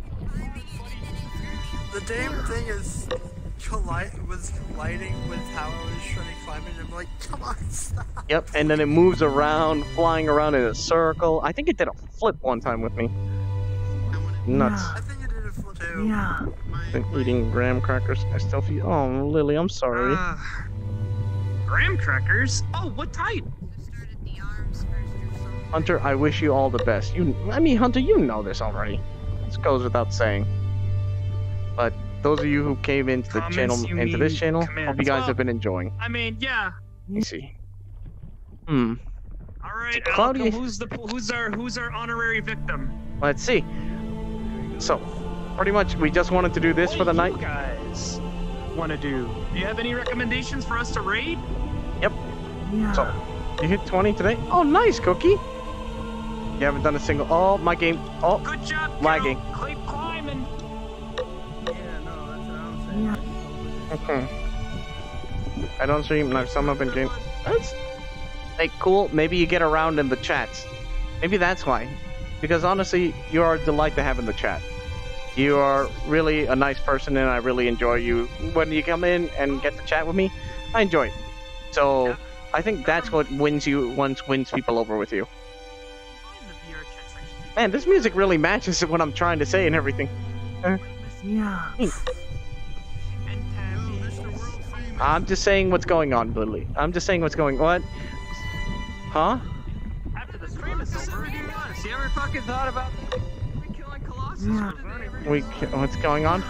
Speaker 15: The damn thing is colli- was colliding with how I was trying to climb it. I'm like, come on, stop.
Speaker 1: Yep. And then it moves around, flying around in a circle. I think it did a flip one time with me. Nuts.
Speaker 15: I think it did a flip too.
Speaker 9: Yeah.
Speaker 1: Been eating graham crackers. I still feel. Oh, Lily, I'm sorry.
Speaker 3: Uh, graham crackers? Oh, what type?
Speaker 1: Hunter, I wish you all the best. You, I mean, Hunter, you know this already. This goes without saying. But those of you who came into the
Speaker 3: Comments,
Speaker 1: channel,
Speaker 3: you
Speaker 1: into this
Speaker 3: mean
Speaker 1: channel, hope
Speaker 3: commands.
Speaker 1: you guys
Speaker 3: Well,
Speaker 1: have been enjoying.
Speaker 3: I mean, yeah.
Speaker 1: Let me see. Hmm.
Speaker 3: All right,
Speaker 1: Cloudy-
Speaker 3: Alchem, who's the who's our who's our honorary victim?
Speaker 1: Let's see. So, pretty much, we just wanted to do this for the
Speaker 3: What do
Speaker 1: night.
Speaker 3: you guys want to do? Do you have any recommendations for us to raid?
Speaker 1: Yep. So, you hit twenty today? Oh, nice, Cookie. You haven't done a single. Oh, my game. Oh,
Speaker 3: Good job, girl.
Speaker 1: lagging.
Speaker 3: Keep climbing.
Speaker 1: Okay. I don't stream. Like some up in game. That's like cool. Maybe you get around in the chats. Maybe that's why. Because honestly, you are a delight to have in the chat. You are really a nice person, and I really enjoy you. When you come in and get to chat with me, I enjoy it. So I think that's what wins you. Once wins people over with you. Man, this music really matches what I'm trying to say and everything. Uh,
Speaker 9: Yeah.
Speaker 1: I'm just saying what's going on, Lily. I'm just saying what's going. What? Huh?
Speaker 3: After the stream is over, you honest. You ever fucking thought about we killing Colossus?
Speaker 9: Yeah.
Speaker 1: We. What's going on?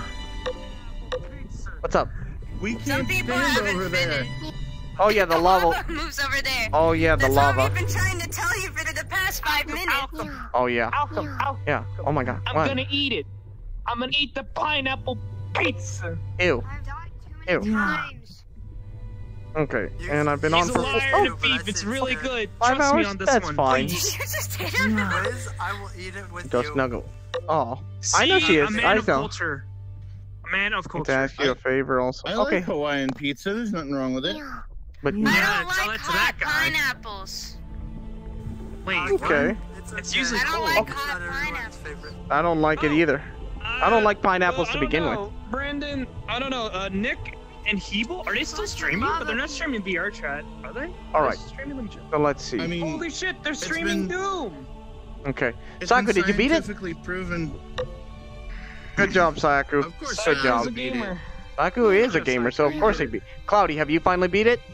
Speaker 1: What's up?
Speaker 14: We
Speaker 6: Some
Speaker 14: can't
Speaker 6: people
Speaker 14: stand
Speaker 6: haven't
Speaker 14: over there.
Speaker 6: finished.
Speaker 1: Oh yeah, the lava.
Speaker 6: Moves over there.
Speaker 1: Oh yeah, the
Speaker 6: That's
Speaker 1: lava.
Speaker 6: what we've been trying to tell you for the past five minutes.
Speaker 1: Oh yeah.
Speaker 3: Alchem, Alchem.
Speaker 1: Yeah. Oh my god.
Speaker 3: I'm
Speaker 1: What?
Speaker 3: gonna eat it. I'm gonna eat the pineapple pizza.
Speaker 1: Ew.
Speaker 6: I've died too many
Speaker 1: Ew.
Speaker 6: times.
Speaker 1: Okay. And I've been on
Speaker 3: He's
Speaker 1: for.
Speaker 3: a liar
Speaker 1: Oh,
Speaker 3: and a thief. It's really good.
Speaker 1: Five
Speaker 3: Trust me
Speaker 1: hours?
Speaker 3: on this
Speaker 1: That's
Speaker 3: one.
Speaker 1: fine.
Speaker 6: Did you just hit him?
Speaker 9: Yeah.
Speaker 15: Liz, I will eat it with
Speaker 1: Go
Speaker 15: you.
Speaker 1: snuggle. Oh.
Speaker 3: See,
Speaker 1: I know she is.
Speaker 3: A man
Speaker 1: I
Speaker 3: of
Speaker 1: know.
Speaker 3: culture. A man of
Speaker 1: I need
Speaker 3: culture.
Speaker 1: to ask you a favor also.
Speaker 14: I
Speaker 1: Okay.
Speaker 14: like Hawaiian pizza. There's nothing wrong with it.
Speaker 1: But
Speaker 6: I
Speaker 3: Yeah,
Speaker 6: don't
Speaker 3: tell
Speaker 6: like
Speaker 3: that to that
Speaker 6: hot
Speaker 3: guy.
Speaker 6: pineapples.
Speaker 3: Wait,
Speaker 1: okay.
Speaker 15: It's,
Speaker 3: It's
Speaker 15: okay.
Speaker 3: usually
Speaker 6: I don't
Speaker 3: cold.
Speaker 6: like
Speaker 15: It's
Speaker 6: hot
Speaker 15: not everyone's
Speaker 6: pineapples.
Speaker 15: favorite.
Speaker 1: I don't like it
Speaker 3: Oh.
Speaker 1: either. I don't like pineapples
Speaker 3: Uh,
Speaker 1: to
Speaker 3: I don't
Speaker 1: begin with.
Speaker 3: know. Brandon, I don't know. Uh, Nick and Hebel, are they still streaming? But they're not streaming VRchat, are they?
Speaker 1: All
Speaker 3: They're
Speaker 1: right.
Speaker 3: Streaming Let me check.
Speaker 1: So let's see.
Speaker 14: I mean,
Speaker 3: Holy shit, they're
Speaker 14: it's
Speaker 3: streaming
Speaker 14: been-
Speaker 3: Doom.
Speaker 1: Okay.
Speaker 14: it's
Speaker 1: Saku,
Speaker 14: been
Speaker 1: did you beat it?
Speaker 14: scientifically proven.
Speaker 1: Good job, Saku.
Speaker 14: Of course
Speaker 1: Good
Speaker 14: I
Speaker 1: job.
Speaker 14: was a gamer.
Speaker 1: Saku is a gamer, so of course he beat. Cloudy, have you finally beat it?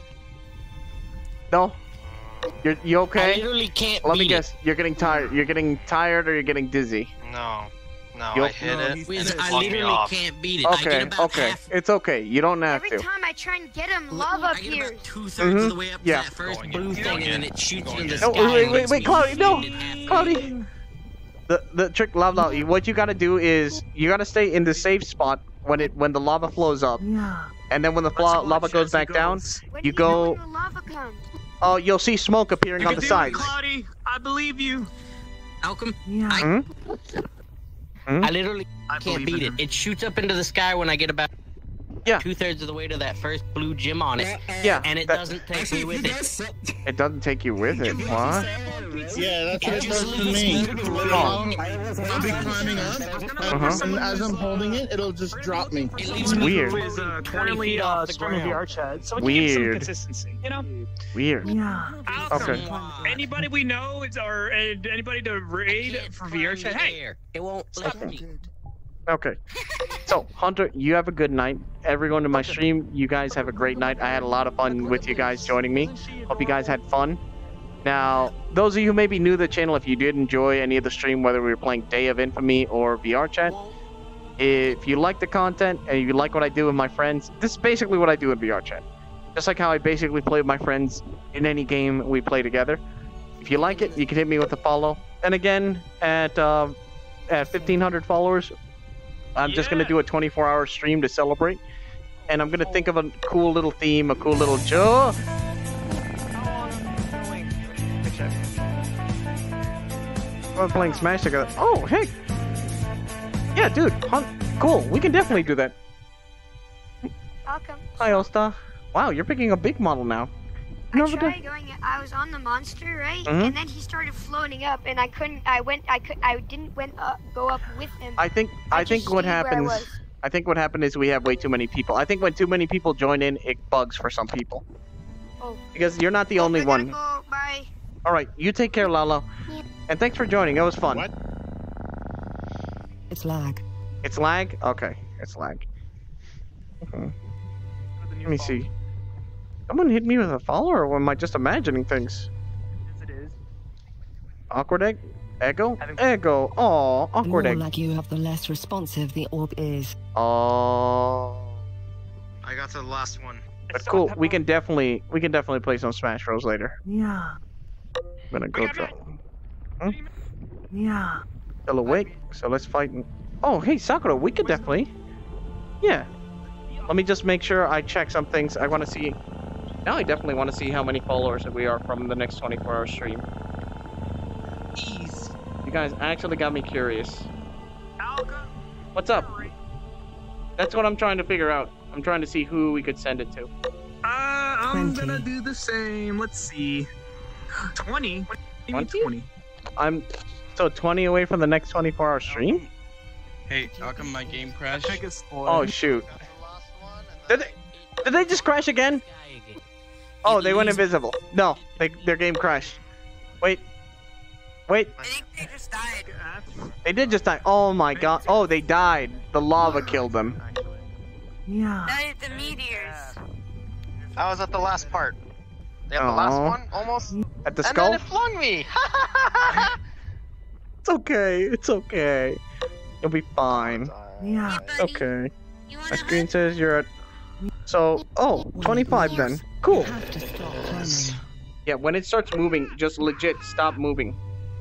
Speaker 1: No. You're you
Speaker 4: I
Speaker 1: okay?
Speaker 4: literally can't
Speaker 1: Let me
Speaker 4: beat
Speaker 1: guess. You're getting tired. You're getting tired, or you're getting dizzy.
Speaker 10: No. No,
Speaker 1: You'll-
Speaker 10: I hit
Speaker 14: No,
Speaker 10: it.
Speaker 14: he's-
Speaker 4: it.
Speaker 10: and it
Speaker 4: I
Speaker 10: flung me
Speaker 4: literally
Speaker 10: off.
Speaker 4: can't beat it. I
Speaker 1: Okay.
Speaker 4: get about
Speaker 1: Okay.
Speaker 4: half.
Speaker 1: It's okay. You don't have
Speaker 6: Every
Speaker 1: to.
Speaker 6: time I try and get him,
Speaker 4: Look,
Speaker 6: lava
Speaker 4: I get
Speaker 6: appears.
Speaker 4: about two thirds
Speaker 1: Mhm.
Speaker 4: of the way up
Speaker 1: Yeah.
Speaker 4: to that first
Speaker 10: Going
Speaker 4: blue
Speaker 10: in,
Speaker 4: thing,
Speaker 10: going
Speaker 4: and then
Speaker 10: in,
Speaker 4: it shoots
Speaker 10: going
Speaker 4: in the
Speaker 10: in.
Speaker 4: sky.
Speaker 1: No, wait, wait,
Speaker 4: and
Speaker 1: wait,
Speaker 4: makes
Speaker 1: wait,
Speaker 4: me
Speaker 1: Cloudy, no.
Speaker 4: shoot it half.
Speaker 1: Cloudy. The the trick lava. What you gotta do is you gotta stay in the safe spot when it when the lava flows up,
Speaker 9: Yeah.
Speaker 1: and then when the
Speaker 3: Let's
Speaker 1: fla-
Speaker 3: watch
Speaker 1: lava
Speaker 3: as
Speaker 1: goes
Speaker 3: he
Speaker 1: back down,
Speaker 3: goes.
Speaker 6: When
Speaker 1: you
Speaker 6: do know
Speaker 1: go.
Speaker 6: when the lava comes?
Speaker 1: Oh, you'll see smoke appearing
Speaker 3: You
Speaker 1: on
Speaker 3: can
Speaker 1: the
Speaker 3: do it,
Speaker 1: sides.
Speaker 3: Cloudy. I believe you.
Speaker 4: Alchem,
Speaker 9: Yeah.
Speaker 4: I,
Speaker 1: Hmm? Hmm?
Speaker 4: I literally
Speaker 3: I
Speaker 4: can't
Speaker 3: believe
Speaker 4: beat
Speaker 3: in
Speaker 4: it. It shoots up into the sky when I get about
Speaker 1: Yeah.
Speaker 4: two thirds of the way to that first blue gem on it,
Speaker 1: Yeah.
Speaker 4: and it
Speaker 1: that-
Speaker 4: doesn't take me with it.
Speaker 1: It doesn't take you with it. What?
Speaker 14: Yeah, that's what it does to me. I'll be climbing up,
Speaker 1: Uh-huh.
Speaker 14: and as I'm holding it, it'll just drop me.
Speaker 4: It leaves me
Speaker 1: Weird.
Speaker 3: Who is uh,
Speaker 4: twenty
Speaker 3: currently
Speaker 4: feet
Speaker 3: uh,
Speaker 4: off the
Speaker 3: streaming
Speaker 4: ground.
Speaker 3: VRchat, so we can get some
Speaker 1: Weird.
Speaker 3: consistency. You know.
Speaker 1: Weird.
Speaker 9: Yeah.
Speaker 3: Alchem,
Speaker 1: Okay.
Speaker 3: Anybody we know is- or uh, anybody to raid for VRchat? Hey,
Speaker 4: It won't
Speaker 3: Stop
Speaker 4: let me.
Speaker 1: Okay. So, Hunter, you have a good night. Everyone in my stream, you guys have a great night. I had a lot of fun with you guys joining me. Hope you guys had fun. Now, those of you who maybe new to the channel, if you did enjoy any of the stream, whether we were playing Day of Infamy or VRchat, if you like the content and you like what I do with my friends, this is basically what I do in VRchat. Just like how I basically play with my friends in any game we play together. If you like it, you can hit me with a follow. And again, at uh, at fifteen hundred followers, I'm just going to
Speaker 3: Yeah.
Speaker 1: do a twenty-four hour stream to celebrate. And I'm going to think of a cool little theme, a cool little joke. We're playing Smash together. Oh, hey. Yeah, dude. Hun- cool. We can definitely do that.
Speaker 6: Welcome.
Speaker 1: Hi, Osta. Wow, you're picking a big model now.
Speaker 6: I
Speaker 1: Never
Speaker 6: tried
Speaker 1: did-
Speaker 6: going. I was on the monster, right?
Speaker 1: Mhm.
Speaker 6: And then he started floating up, and I couldn't. I went. I could. I didn't went up. Go up with him.
Speaker 1: I think
Speaker 6: I
Speaker 1: I think
Speaker 6: just
Speaker 1: what
Speaker 6: stayed where I
Speaker 1: happens
Speaker 6: was.
Speaker 1: I think what happened is we have way too many people. I think when too many people join in, it bugs for some people.
Speaker 6: Oh.
Speaker 1: Because you're not the only
Speaker 6: I gotta
Speaker 1: one.
Speaker 6: Go. Bye.
Speaker 1: All right, you take care, Lalo.
Speaker 6: Yeah.
Speaker 1: And thanks for joining. It was fun.
Speaker 14: What?
Speaker 16: It's lag.
Speaker 1: It's lag? Okay, it's lag. Mhm. Let me see. Someone hit me with a follower, or am I just imagining things?
Speaker 3: Yes, it is.
Speaker 1: Awkward egg? Ego? Ego. Aw,
Speaker 16: The
Speaker 1: awkward
Speaker 16: more
Speaker 1: egg.
Speaker 16: lag you have, the less responsive the orb is.
Speaker 1: Oh.
Speaker 10: I got to the last one.
Speaker 1: But cool. We can definitely we can definitely play some Smash Bros later.
Speaker 9: Yeah.
Speaker 1: I'm gonna go to hmm?
Speaker 9: Yeah.
Speaker 1: Still awake, so let's fight. And... Oh, hey Sakura, we could definitely. Yeah. Let me just make sure I check some things. I want to see. Now I definitely want to see how many followers that we are from the next twenty-four hour stream.
Speaker 3: Ease.
Speaker 1: You guys actually got me curious. What's up? That's what I'm trying to figure out. I'm trying to see who we could send it to.
Speaker 3: Uh, I'm
Speaker 16: twenty.
Speaker 3: gonna do the same. Let's see. twenty? What do you mean twenty?
Speaker 1: I'm so twenty away from the next twenty-four hour stream?
Speaker 10: Hey, how come my game crashed?
Speaker 3: Take a spoil.
Speaker 1: Oh shoot. Did they, did they just crash again? Oh, they went invisible. No, they, their game crashed. Wait. Wait.
Speaker 15: I think they just died.
Speaker 1: They did just die. Oh my god. Oh, they died. The lava killed them.
Speaker 9: Yeah.
Speaker 15: Died the meteors.
Speaker 10: I was at the last part. They have the last
Speaker 1: Aw.
Speaker 10: one, almost.
Speaker 1: At the
Speaker 10: and
Speaker 1: skull?
Speaker 10: then it flung me.
Speaker 1: It's okay. It's okay. You'll be fine.
Speaker 9: Yeah.
Speaker 1: Okay. My screen says you're at. So, oh, twenty-five then. Cool. Yeah, when it starts moving, just legit stop moving.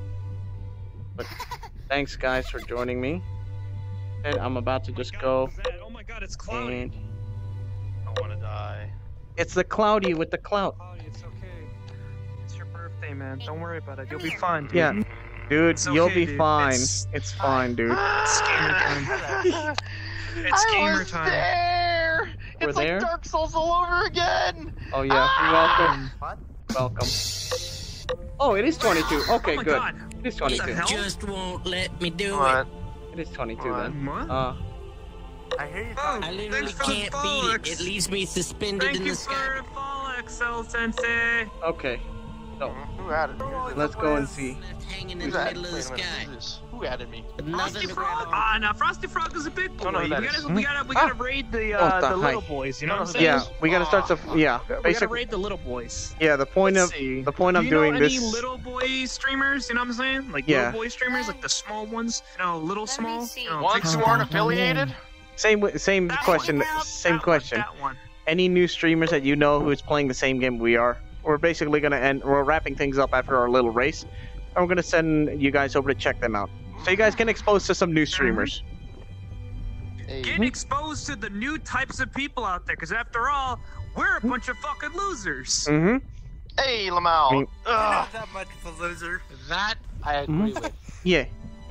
Speaker 1: But thanks, guys, for joining me. And I'm about to just go.
Speaker 11: Oh my god, it's cloudy.
Speaker 1: And
Speaker 10: I want to die.
Speaker 1: it's the cloudy with the cloud.
Speaker 3: It's okay. It's your birthday, man. Don't worry about it. You'll be fine, dude.
Speaker 1: Yeah, dude,
Speaker 3: It's
Speaker 1: you'll
Speaker 3: okay,
Speaker 1: be
Speaker 3: dude.
Speaker 1: fine.
Speaker 3: It's-
Speaker 1: It's fine, dude.
Speaker 3: It's gamer time. It's
Speaker 10: I
Speaker 3: gamer
Speaker 10: was
Speaker 3: time.
Speaker 10: there.
Speaker 1: We're
Speaker 10: It's
Speaker 1: there?
Speaker 10: like Dark Souls all over again.
Speaker 1: Oh yeah,
Speaker 10: Ah!
Speaker 1: you're welcome. Welcome. Oh, it is twenty-two. Okay,
Speaker 3: my
Speaker 1: good.
Speaker 3: God.
Speaker 1: It is
Speaker 3: What the
Speaker 1: twenty-two.
Speaker 3: hell?
Speaker 4: Just won't let me do
Speaker 10: What?
Speaker 1: It is twenty-two then.
Speaker 3: What?
Speaker 1: Uh,
Speaker 15: I hear you.
Speaker 3: Oh,
Speaker 4: it. I literally
Speaker 3: thanks for the
Speaker 4: can't beat
Speaker 3: bollocks.
Speaker 4: it. It leaves me suspended
Speaker 3: Thank
Speaker 4: in
Speaker 3: you
Speaker 4: the sky.
Speaker 3: for the fall, Excel Sensei.
Speaker 1: okay. So
Speaker 10: Who added me?
Speaker 1: let's go and see.
Speaker 4: Left hanging in
Speaker 10: Who's
Speaker 4: the
Speaker 10: that?
Speaker 4: middle of the
Speaker 10: Wait a minute,
Speaker 4: sky.
Speaker 10: who's this? Who added me?
Speaker 4: Nothing
Speaker 3: Frosty
Speaker 4: to
Speaker 3: Frog?
Speaker 4: grab on.
Speaker 3: Ah, now Frosty Frog is a big boy.
Speaker 10: Don't know who
Speaker 3: we
Speaker 10: that
Speaker 3: gotta,
Speaker 10: is.
Speaker 3: we gotta, we gotta
Speaker 1: Ah.
Speaker 3: raid the
Speaker 1: Oh,
Speaker 3: uh,
Speaker 1: the
Speaker 3: the little
Speaker 1: hi-
Speaker 3: boys. You know what I'm
Speaker 10: Don't
Speaker 3: saying?
Speaker 10: know
Speaker 1: Yeah, we gotta start to. Yeah,
Speaker 3: We gotta
Speaker 1: basically.
Speaker 3: raid the little boys.
Speaker 1: Yeah, the point
Speaker 3: Let's
Speaker 1: of
Speaker 3: see.
Speaker 1: the point
Speaker 3: Do
Speaker 1: I'm
Speaker 3: you
Speaker 1: doing
Speaker 3: know
Speaker 1: this.
Speaker 3: any little boy streamers? You know what I'm saying? Like
Speaker 1: Yeah.
Speaker 3: little boy streamers, like the small ones. You know, little
Speaker 6: Let me
Speaker 3: small.
Speaker 6: see.
Speaker 3: You know,
Speaker 10: Ones
Speaker 3: take-
Speaker 10: who aren't affiliated?
Speaker 1: Same wi- same
Speaker 3: That
Speaker 1: question.
Speaker 3: one.
Speaker 1: Same
Speaker 3: That
Speaker 1: question.
Speaker 3: One, that one.
Speaker 1: Any new streamers that you know who's playing the same game we are? We're basically gonna end. We're wrapping things up after our little race, and we're gonna send you guys over to check them out, so you guys can expose to some new streamers.
Speaker 10: Hey.
Speaker 3: Get exposed to the new types of people out there, because after all, we're a bunch of fucking losers.
Speaker 1: Mm-hmm.
Speaker 10: Hey, Lamau.
Speaker 1: I mean-
Speaker 15: You're
Speaker 10: Ugh.
Speaker 15: not that much of a loser.
Speaker 10: That I agree
Speaker 1: Mhm.
Speaker 10: with.
Speaker 1: Yeah.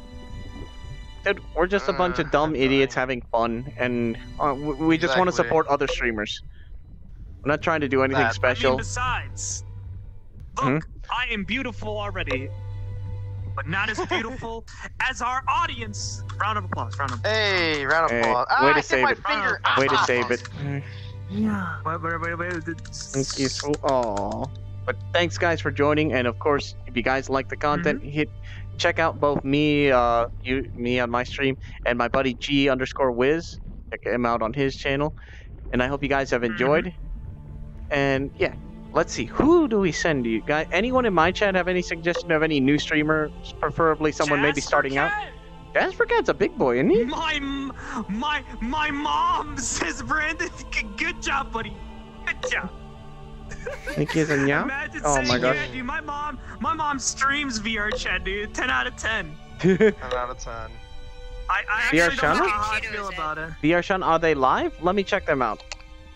Speaker 1: Dude, we're just a bunch of
Speaker 10: Uh,
Speaker 1: dumb
Speaker 10: I'm
Speaker 1: idiots
Speaker 10: dying.
Speaker 1: having fun, and uh, w- we just want to
Speaker 10: Exactly.
Speaker 1: support other streamers. We're not trying to do anything
Speaker 10: That- I mean,
Speaker 3: I mean,
Speaker 1: special.
Speaker 3: besides, look,
Speaker 1: Mhm.
Speaker 3: I am beautiful already, but not as beautiful as our audience. Round of applause. Round of applause.
Speaker 10: Hey, round of
Speaker 1: Hey,
Speaker 10: applause.
Speaker 1: way
Speaker 10: ah,
Speaker 1: to
Speaker 10: I hit
Speaker 1: save
Speaker 10: my
Speaker 1: it.
Speaker 10: finger.
Speaker 1: Way to
Speaker 10: Ah.
Speaker 1: save it.
Speaker 9: Yeah.
Speaker 3: Wait, wait, wait, wait.
Speaker 1: Thank you so. Aw. But thanks, guys, for joining, and of course, if you guys like the content,
Speaker 3: Mm-hmm.
Speaker 1: hit check out both me, uh, you, me on my stream, and my buddy G underscore Wiz. Check him out on his channel, and I hope you guys have enjoyed.
Speaker 3: Mm-hmm.
Speaker 1: And yeah, let's see, who do we send you guys? Anyone in my chat have any suggestion of any new streamer, preferably someone maybe
Speaker 3: Jasper
Speaker 1: starting out?
Speaker 3: Cat?
Speaker 1: Jasper Cat's a big boy, isn't he?
Speaker 3: My m- my my mom says, Brandon, g- good job, buddy. Good job.
Speaker 1: Think he's a yeah?
Speaker 3: Imagine
Speaker 1: Oh
Speaker 3: saying,
Speaker 1: my gosh.
Speaker 3: yeah, dude, my mom, my mom streams V R chat, dude. ten out of ten.
Speaker 10: ten out of ten.
Speaker 3: I, I
Speaker 1: V R
Speaker 3: actually don't know
Speaker 1: channel?
Speaker 3: how I feel about it.
Speaker 1: V R Shun, are they live? Let me check them out.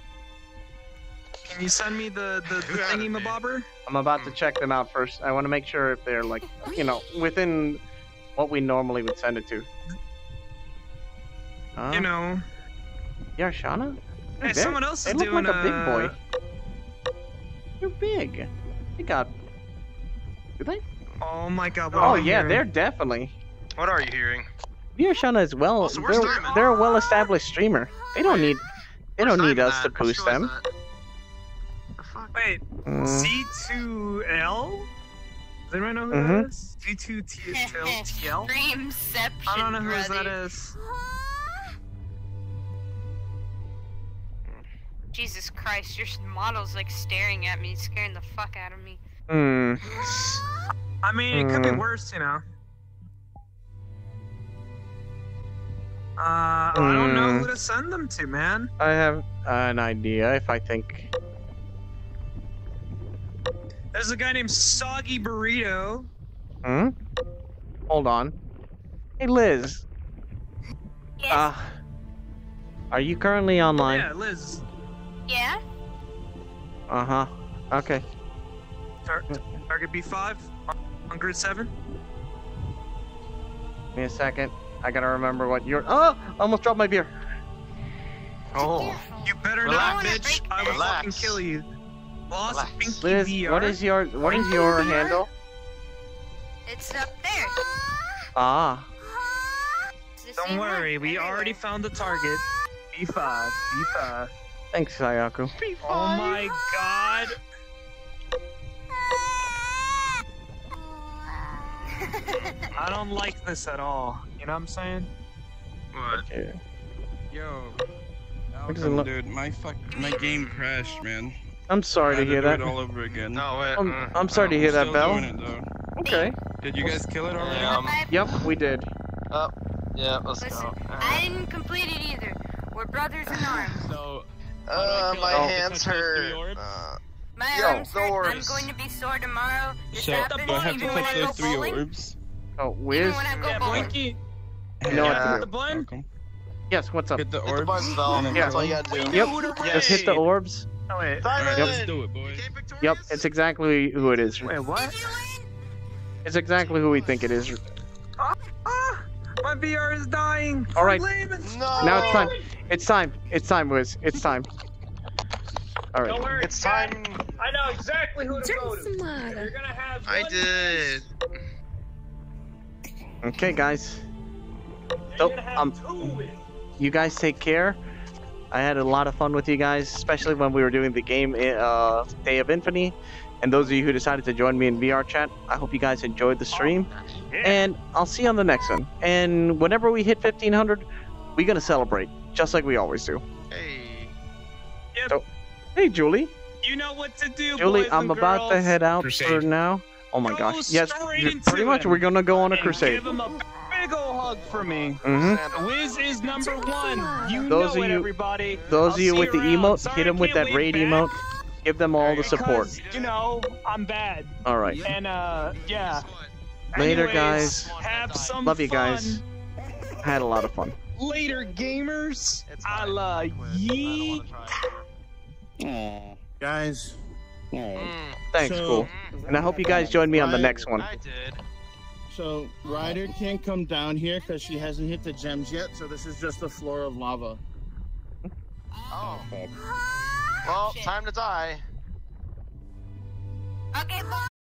Speaker 3: Can you send me the the, the thingy mabobber?
Speaker 1: I'm about to check them out first. I want to make sure if they're like, you know, within what we normally would send it to. Uh,
Speaker 3: You know.
Speaker 1: Yeah, Shauna?
Speaker 3: Hey,
Speaker 1: They're-
Speaker 3: someone else
Speaker 1: they
Speaker 3: is
Speaker 1: look
Speaker 3: doing
Speaker 1: like a big
Speaker 3: uh,
Speaker 1: boy. They're big. They got. Do they?
Speaker 3: Oh my god. What
Speaker 1: Oh
Speaker 3: am I
Speaker 1: yeah,
Speaker 3: hearing?
Speaker 1: they're definitely.
Speaker 10: What are you hearing?
Speaker 1: V R Shauna as well.
Speaker 10: Also, where's
Speaker 1: they're,
Speaker 10: Diamond?
Speaker 1: they're a well-establised streamer. They don't need. They don't need us to boost them.
Speaker 3: Wait,
Speaker 1: Mm.
Speaker 3: C two L? Does anyone know who
Speaker 1: Mhm.
Speaker 3: that is? C two T L?
Speaker 6: Dreamception,
Speaker 3: I don't know who that
Speaker 6: brother.
Speaker 3: is.
Speaker 6: Jesus Christ, your model's like staring at me, scaring the fuck out of me.
Speaker 1: Hmm.
Speaker 3: I mean, it could be
Speaker 1: Hmm.
Speaker 3: worse, you know. Uh, I don't know
Speaker 1: Hmm.
Speaker 3: who to send them to, man.
Speaker 1: I have an idea if I think.
Speaker 3: There's a guy named Soggy Burrito.
Speaker 1: Hmm? Hold on. Hey, Liz.
Speaker 6: Yes.
Speaker 1: Uh, are you currently online?
Speaker 3: Yeah, Liz.
Speaker 6: Yeah?
Speaker 1: Uh huh. Okay.
Speaker 3: Tar target B five on grid seven.
Speaker 1: Give me a second. I gotta remember what you're. Oh! I almost dropped my beer.
Speaker 10: Oh.
Speaker 3: You better
Speaker 10: Relax.
Speaker 3: not, bitch. I will
Speaker 10: Relax.
Speaker 3: fucking kill you. Boss
Speaker 10: Relax.
Speaker 3: Pinky
Speaker 1: Liz,
Speaker 3: V R.
Speaker 1: what is your what is your handle?
Speaker 6: It's up there.
Speaker 1: Ah.
Speaker 6: It's the
Speaker 3: Don't
Speaker 6: same one
Speaker 3: worry, we
Speaker 6: everywhere.
Speaker 3: already found the target. B five, B five.
Speaker 1: Thanks, Sayaku.
Speaker 3: Oh my god. I don't like this at all. You know what I'm saying?
Speaker 5: What?
Speaker 1: Okay.
Speaker 13: Yo,
Speaker 1: does it
Speaker 13: Alchem,
Speaker 1: look-
Speaker 13: dude, my fuck, my game crashed, man.
Speaker 1: I'm sorry
Speaker 13: I
Speaker 1: to
Speaker 13: had
Speaker 1: hear
Speaker 13: do
Speaker 1: that.
Speaker 13: it all over again.
Speaker 5: No, wait.
Speaker 1: I'm,
Speaker 5: uh,
Speaker 1: I'm sorry to
Speaker 13: I'm
Speaker 1: hear that,
Speaker 13: still
Speaker 1: Bell.
Speaker 13: doing it, though.
Speaker 1: Okay.
Speaker 13: Did you guys kill it already?
Speaker 5: Yeah, um,
Speaker 1: Yep, we did.
Speaker 5: oh, yeah, let's
Speaker 17: Listen,
Speaker 5: go.
Speaker 17: I didn't complete it either. We're brothers in arms.
Speaker 18: So,
Speaker 5: Uh, my
Speaker 1: Oh.
Speaker 5: hands hurt. Uh,
Speaker 17: My
Speaker 5: Yo,
Speaker 17: arms
Speaker 5: the
Speaker 17: hurt. I'm
Speaker 5: orbs.
Speaker 17: going to be sore tomorrow. This
Speaker 13: So,
Speaker 17: happens
Speaker 13: do I have
Speaker 17: even
Speaker 13: to
Speaker 17: when
Speaker 13: touch
Speaker 17: I go
Speaker 13: those three
Speaker 17: bowling.
Speaker 13: orbs?
Speaker 1: Oh,
Speaker 17: Even
Speaker 1: Wiz?
Speaker 17: when I go
Speaker 3: Yeah,
Speaker 17: bowling.
Speaker 3: Blinky.
Speaker 1: You know what
Speaker 5: Yeah.
Speaker 1: to
Speaker 3: The
Speaker 1: do.
Speaker 3: button?
Speaker 13: Alchem.
Speaker 1: Yes, what's up?
Speaker 13: Hit the
Speaker 5: hit the
Speaker 13: orbs.
Speaker 5: buttons, Val.
Speaker 13: and then
Speaker 1: Yeah.
Speaker 5: That's all you gotta do.
Speaker 1: Yep,
Speaker 3: Who to
Speaker 1: just hit the
Speaker 3: raid?
Speaker 1: orbs.
Speaker 3: Oh, wait.
Speaker 5: Simon!
Speaker 13: Let's do it, boys.
Speaker 1: Yep, it's exactly who it is.
Speaker 3: Wait, what?
Speaker 1: It's exactly who we think it is.
Speaker 3: Ah, ah, my V R is dying.
Speaker 1: All right.
Speaker 3: I'm leaving.
Speaker 5: No!
Speaker 1: Now it's time. It's time. It's time, Wiz. It's time. All
Speaker 3: Don't
Speaker 1: right.
Speaker 3: worry,
Speaker 5: It's
Speaker 3: Chad.
Speaker 5: time.
Speaker 3: I know exactly who to go to.
Speaker 12: Smart.
Speaker 3: You're gonna have
Speaker 10: I
Speaker 3: one
Speaker 10: did.
Speaker 1: Okay, guys.
Speaker 3: You're
Speaker 1: So,
Speaker 3: gonna have
Speaker 1: um,
Speaker 3: two wins.
Speaker 1: you guys take care. I had a lot of fun with you guys, especially when we were doing the game uh, Day of Infinity. And those of you who decided to join me in V R chat, I hope you guys enjoyed the stream. And I'll see you on the next one. And whenever we hit fifteen hundred, we're going to celebrate, just like we always do.
Speaker 10: Hey.
Speaker 3: Yep.
Speaker 1: So, hey, Julie.
Speaker 3: You know what to do,
Speaker 1: Julie,
Speaker 3: boys
Speaker 1: I'm
Speaker 3: and
Speaker 1: about to
Speaker 3: girls.
Speaker 1: head out
Speaker 14: Crusade.
Speaker 1: for now. Oh my
Speaker 3: Go
Speaker 1: gosh. Yes,
Speaker 3: straight
Speaker 1: you're-
Speaker 3: into
Speaker 1: pretty much
Speaker 3: him
Speaker 1: we're going to go on a
Speaker 3: and
Speaker 1: crusade.
Speaker 3: Give him a big ol' hug for me.
Speaker 1: Mm-hmm.
Speaker 3: Wiz is number one. You
Speaker 1: Those
Speaker 3: know
Speaker 1: of
Speaker 3: it,
Speaker 1: you-
Speaker 3: everybody.
Speaker 1: Those
Speaker 3: I'll
Speaker 1: of you
Speaker 3: see
Speaker 1: with the
Speaker 3: around.
Speaker 1: emote,
Speaker 3: Sorry
Speaker 1: hit
Speaker 3: I
Speaker 1: him with
Speaker 3: can't
Speaker 1: that
Speaker 3: wait
Speaker 1: raid
Speaker 3: back
Speaker 1: emote. Give them all the support.
Speaker 3: Because, you know, I'm bad.
Speaker 1: All right.
Speaker 3: And, uh, yeah.
Speaker 1: Later,
Speaker 3: Anyways,
Speaker 1: guys.
Speaker 3: Have some
Speaker 1: Love you
Speaker 3: fun.
Speaker 1: guys. I had a lot of fun.
Speaker 3: Later, gamers. I love yeet.
Speaker 14: Aw. Guys. Aw.
Speaker 1: Thanks,
Speaker 14: So-
Speaker 1: cool. And I hope you guys join me on the
Speaker 14: Right.
Speaker 1: next one.
Speaker 10: I did.
Speaker 14: So, Ryder can't come down here because she hasn't hit the gems yet, so this is just a floor of lava.
Speaker 5: Oh. Well, time to die.
Speaker 17: Okay, bye.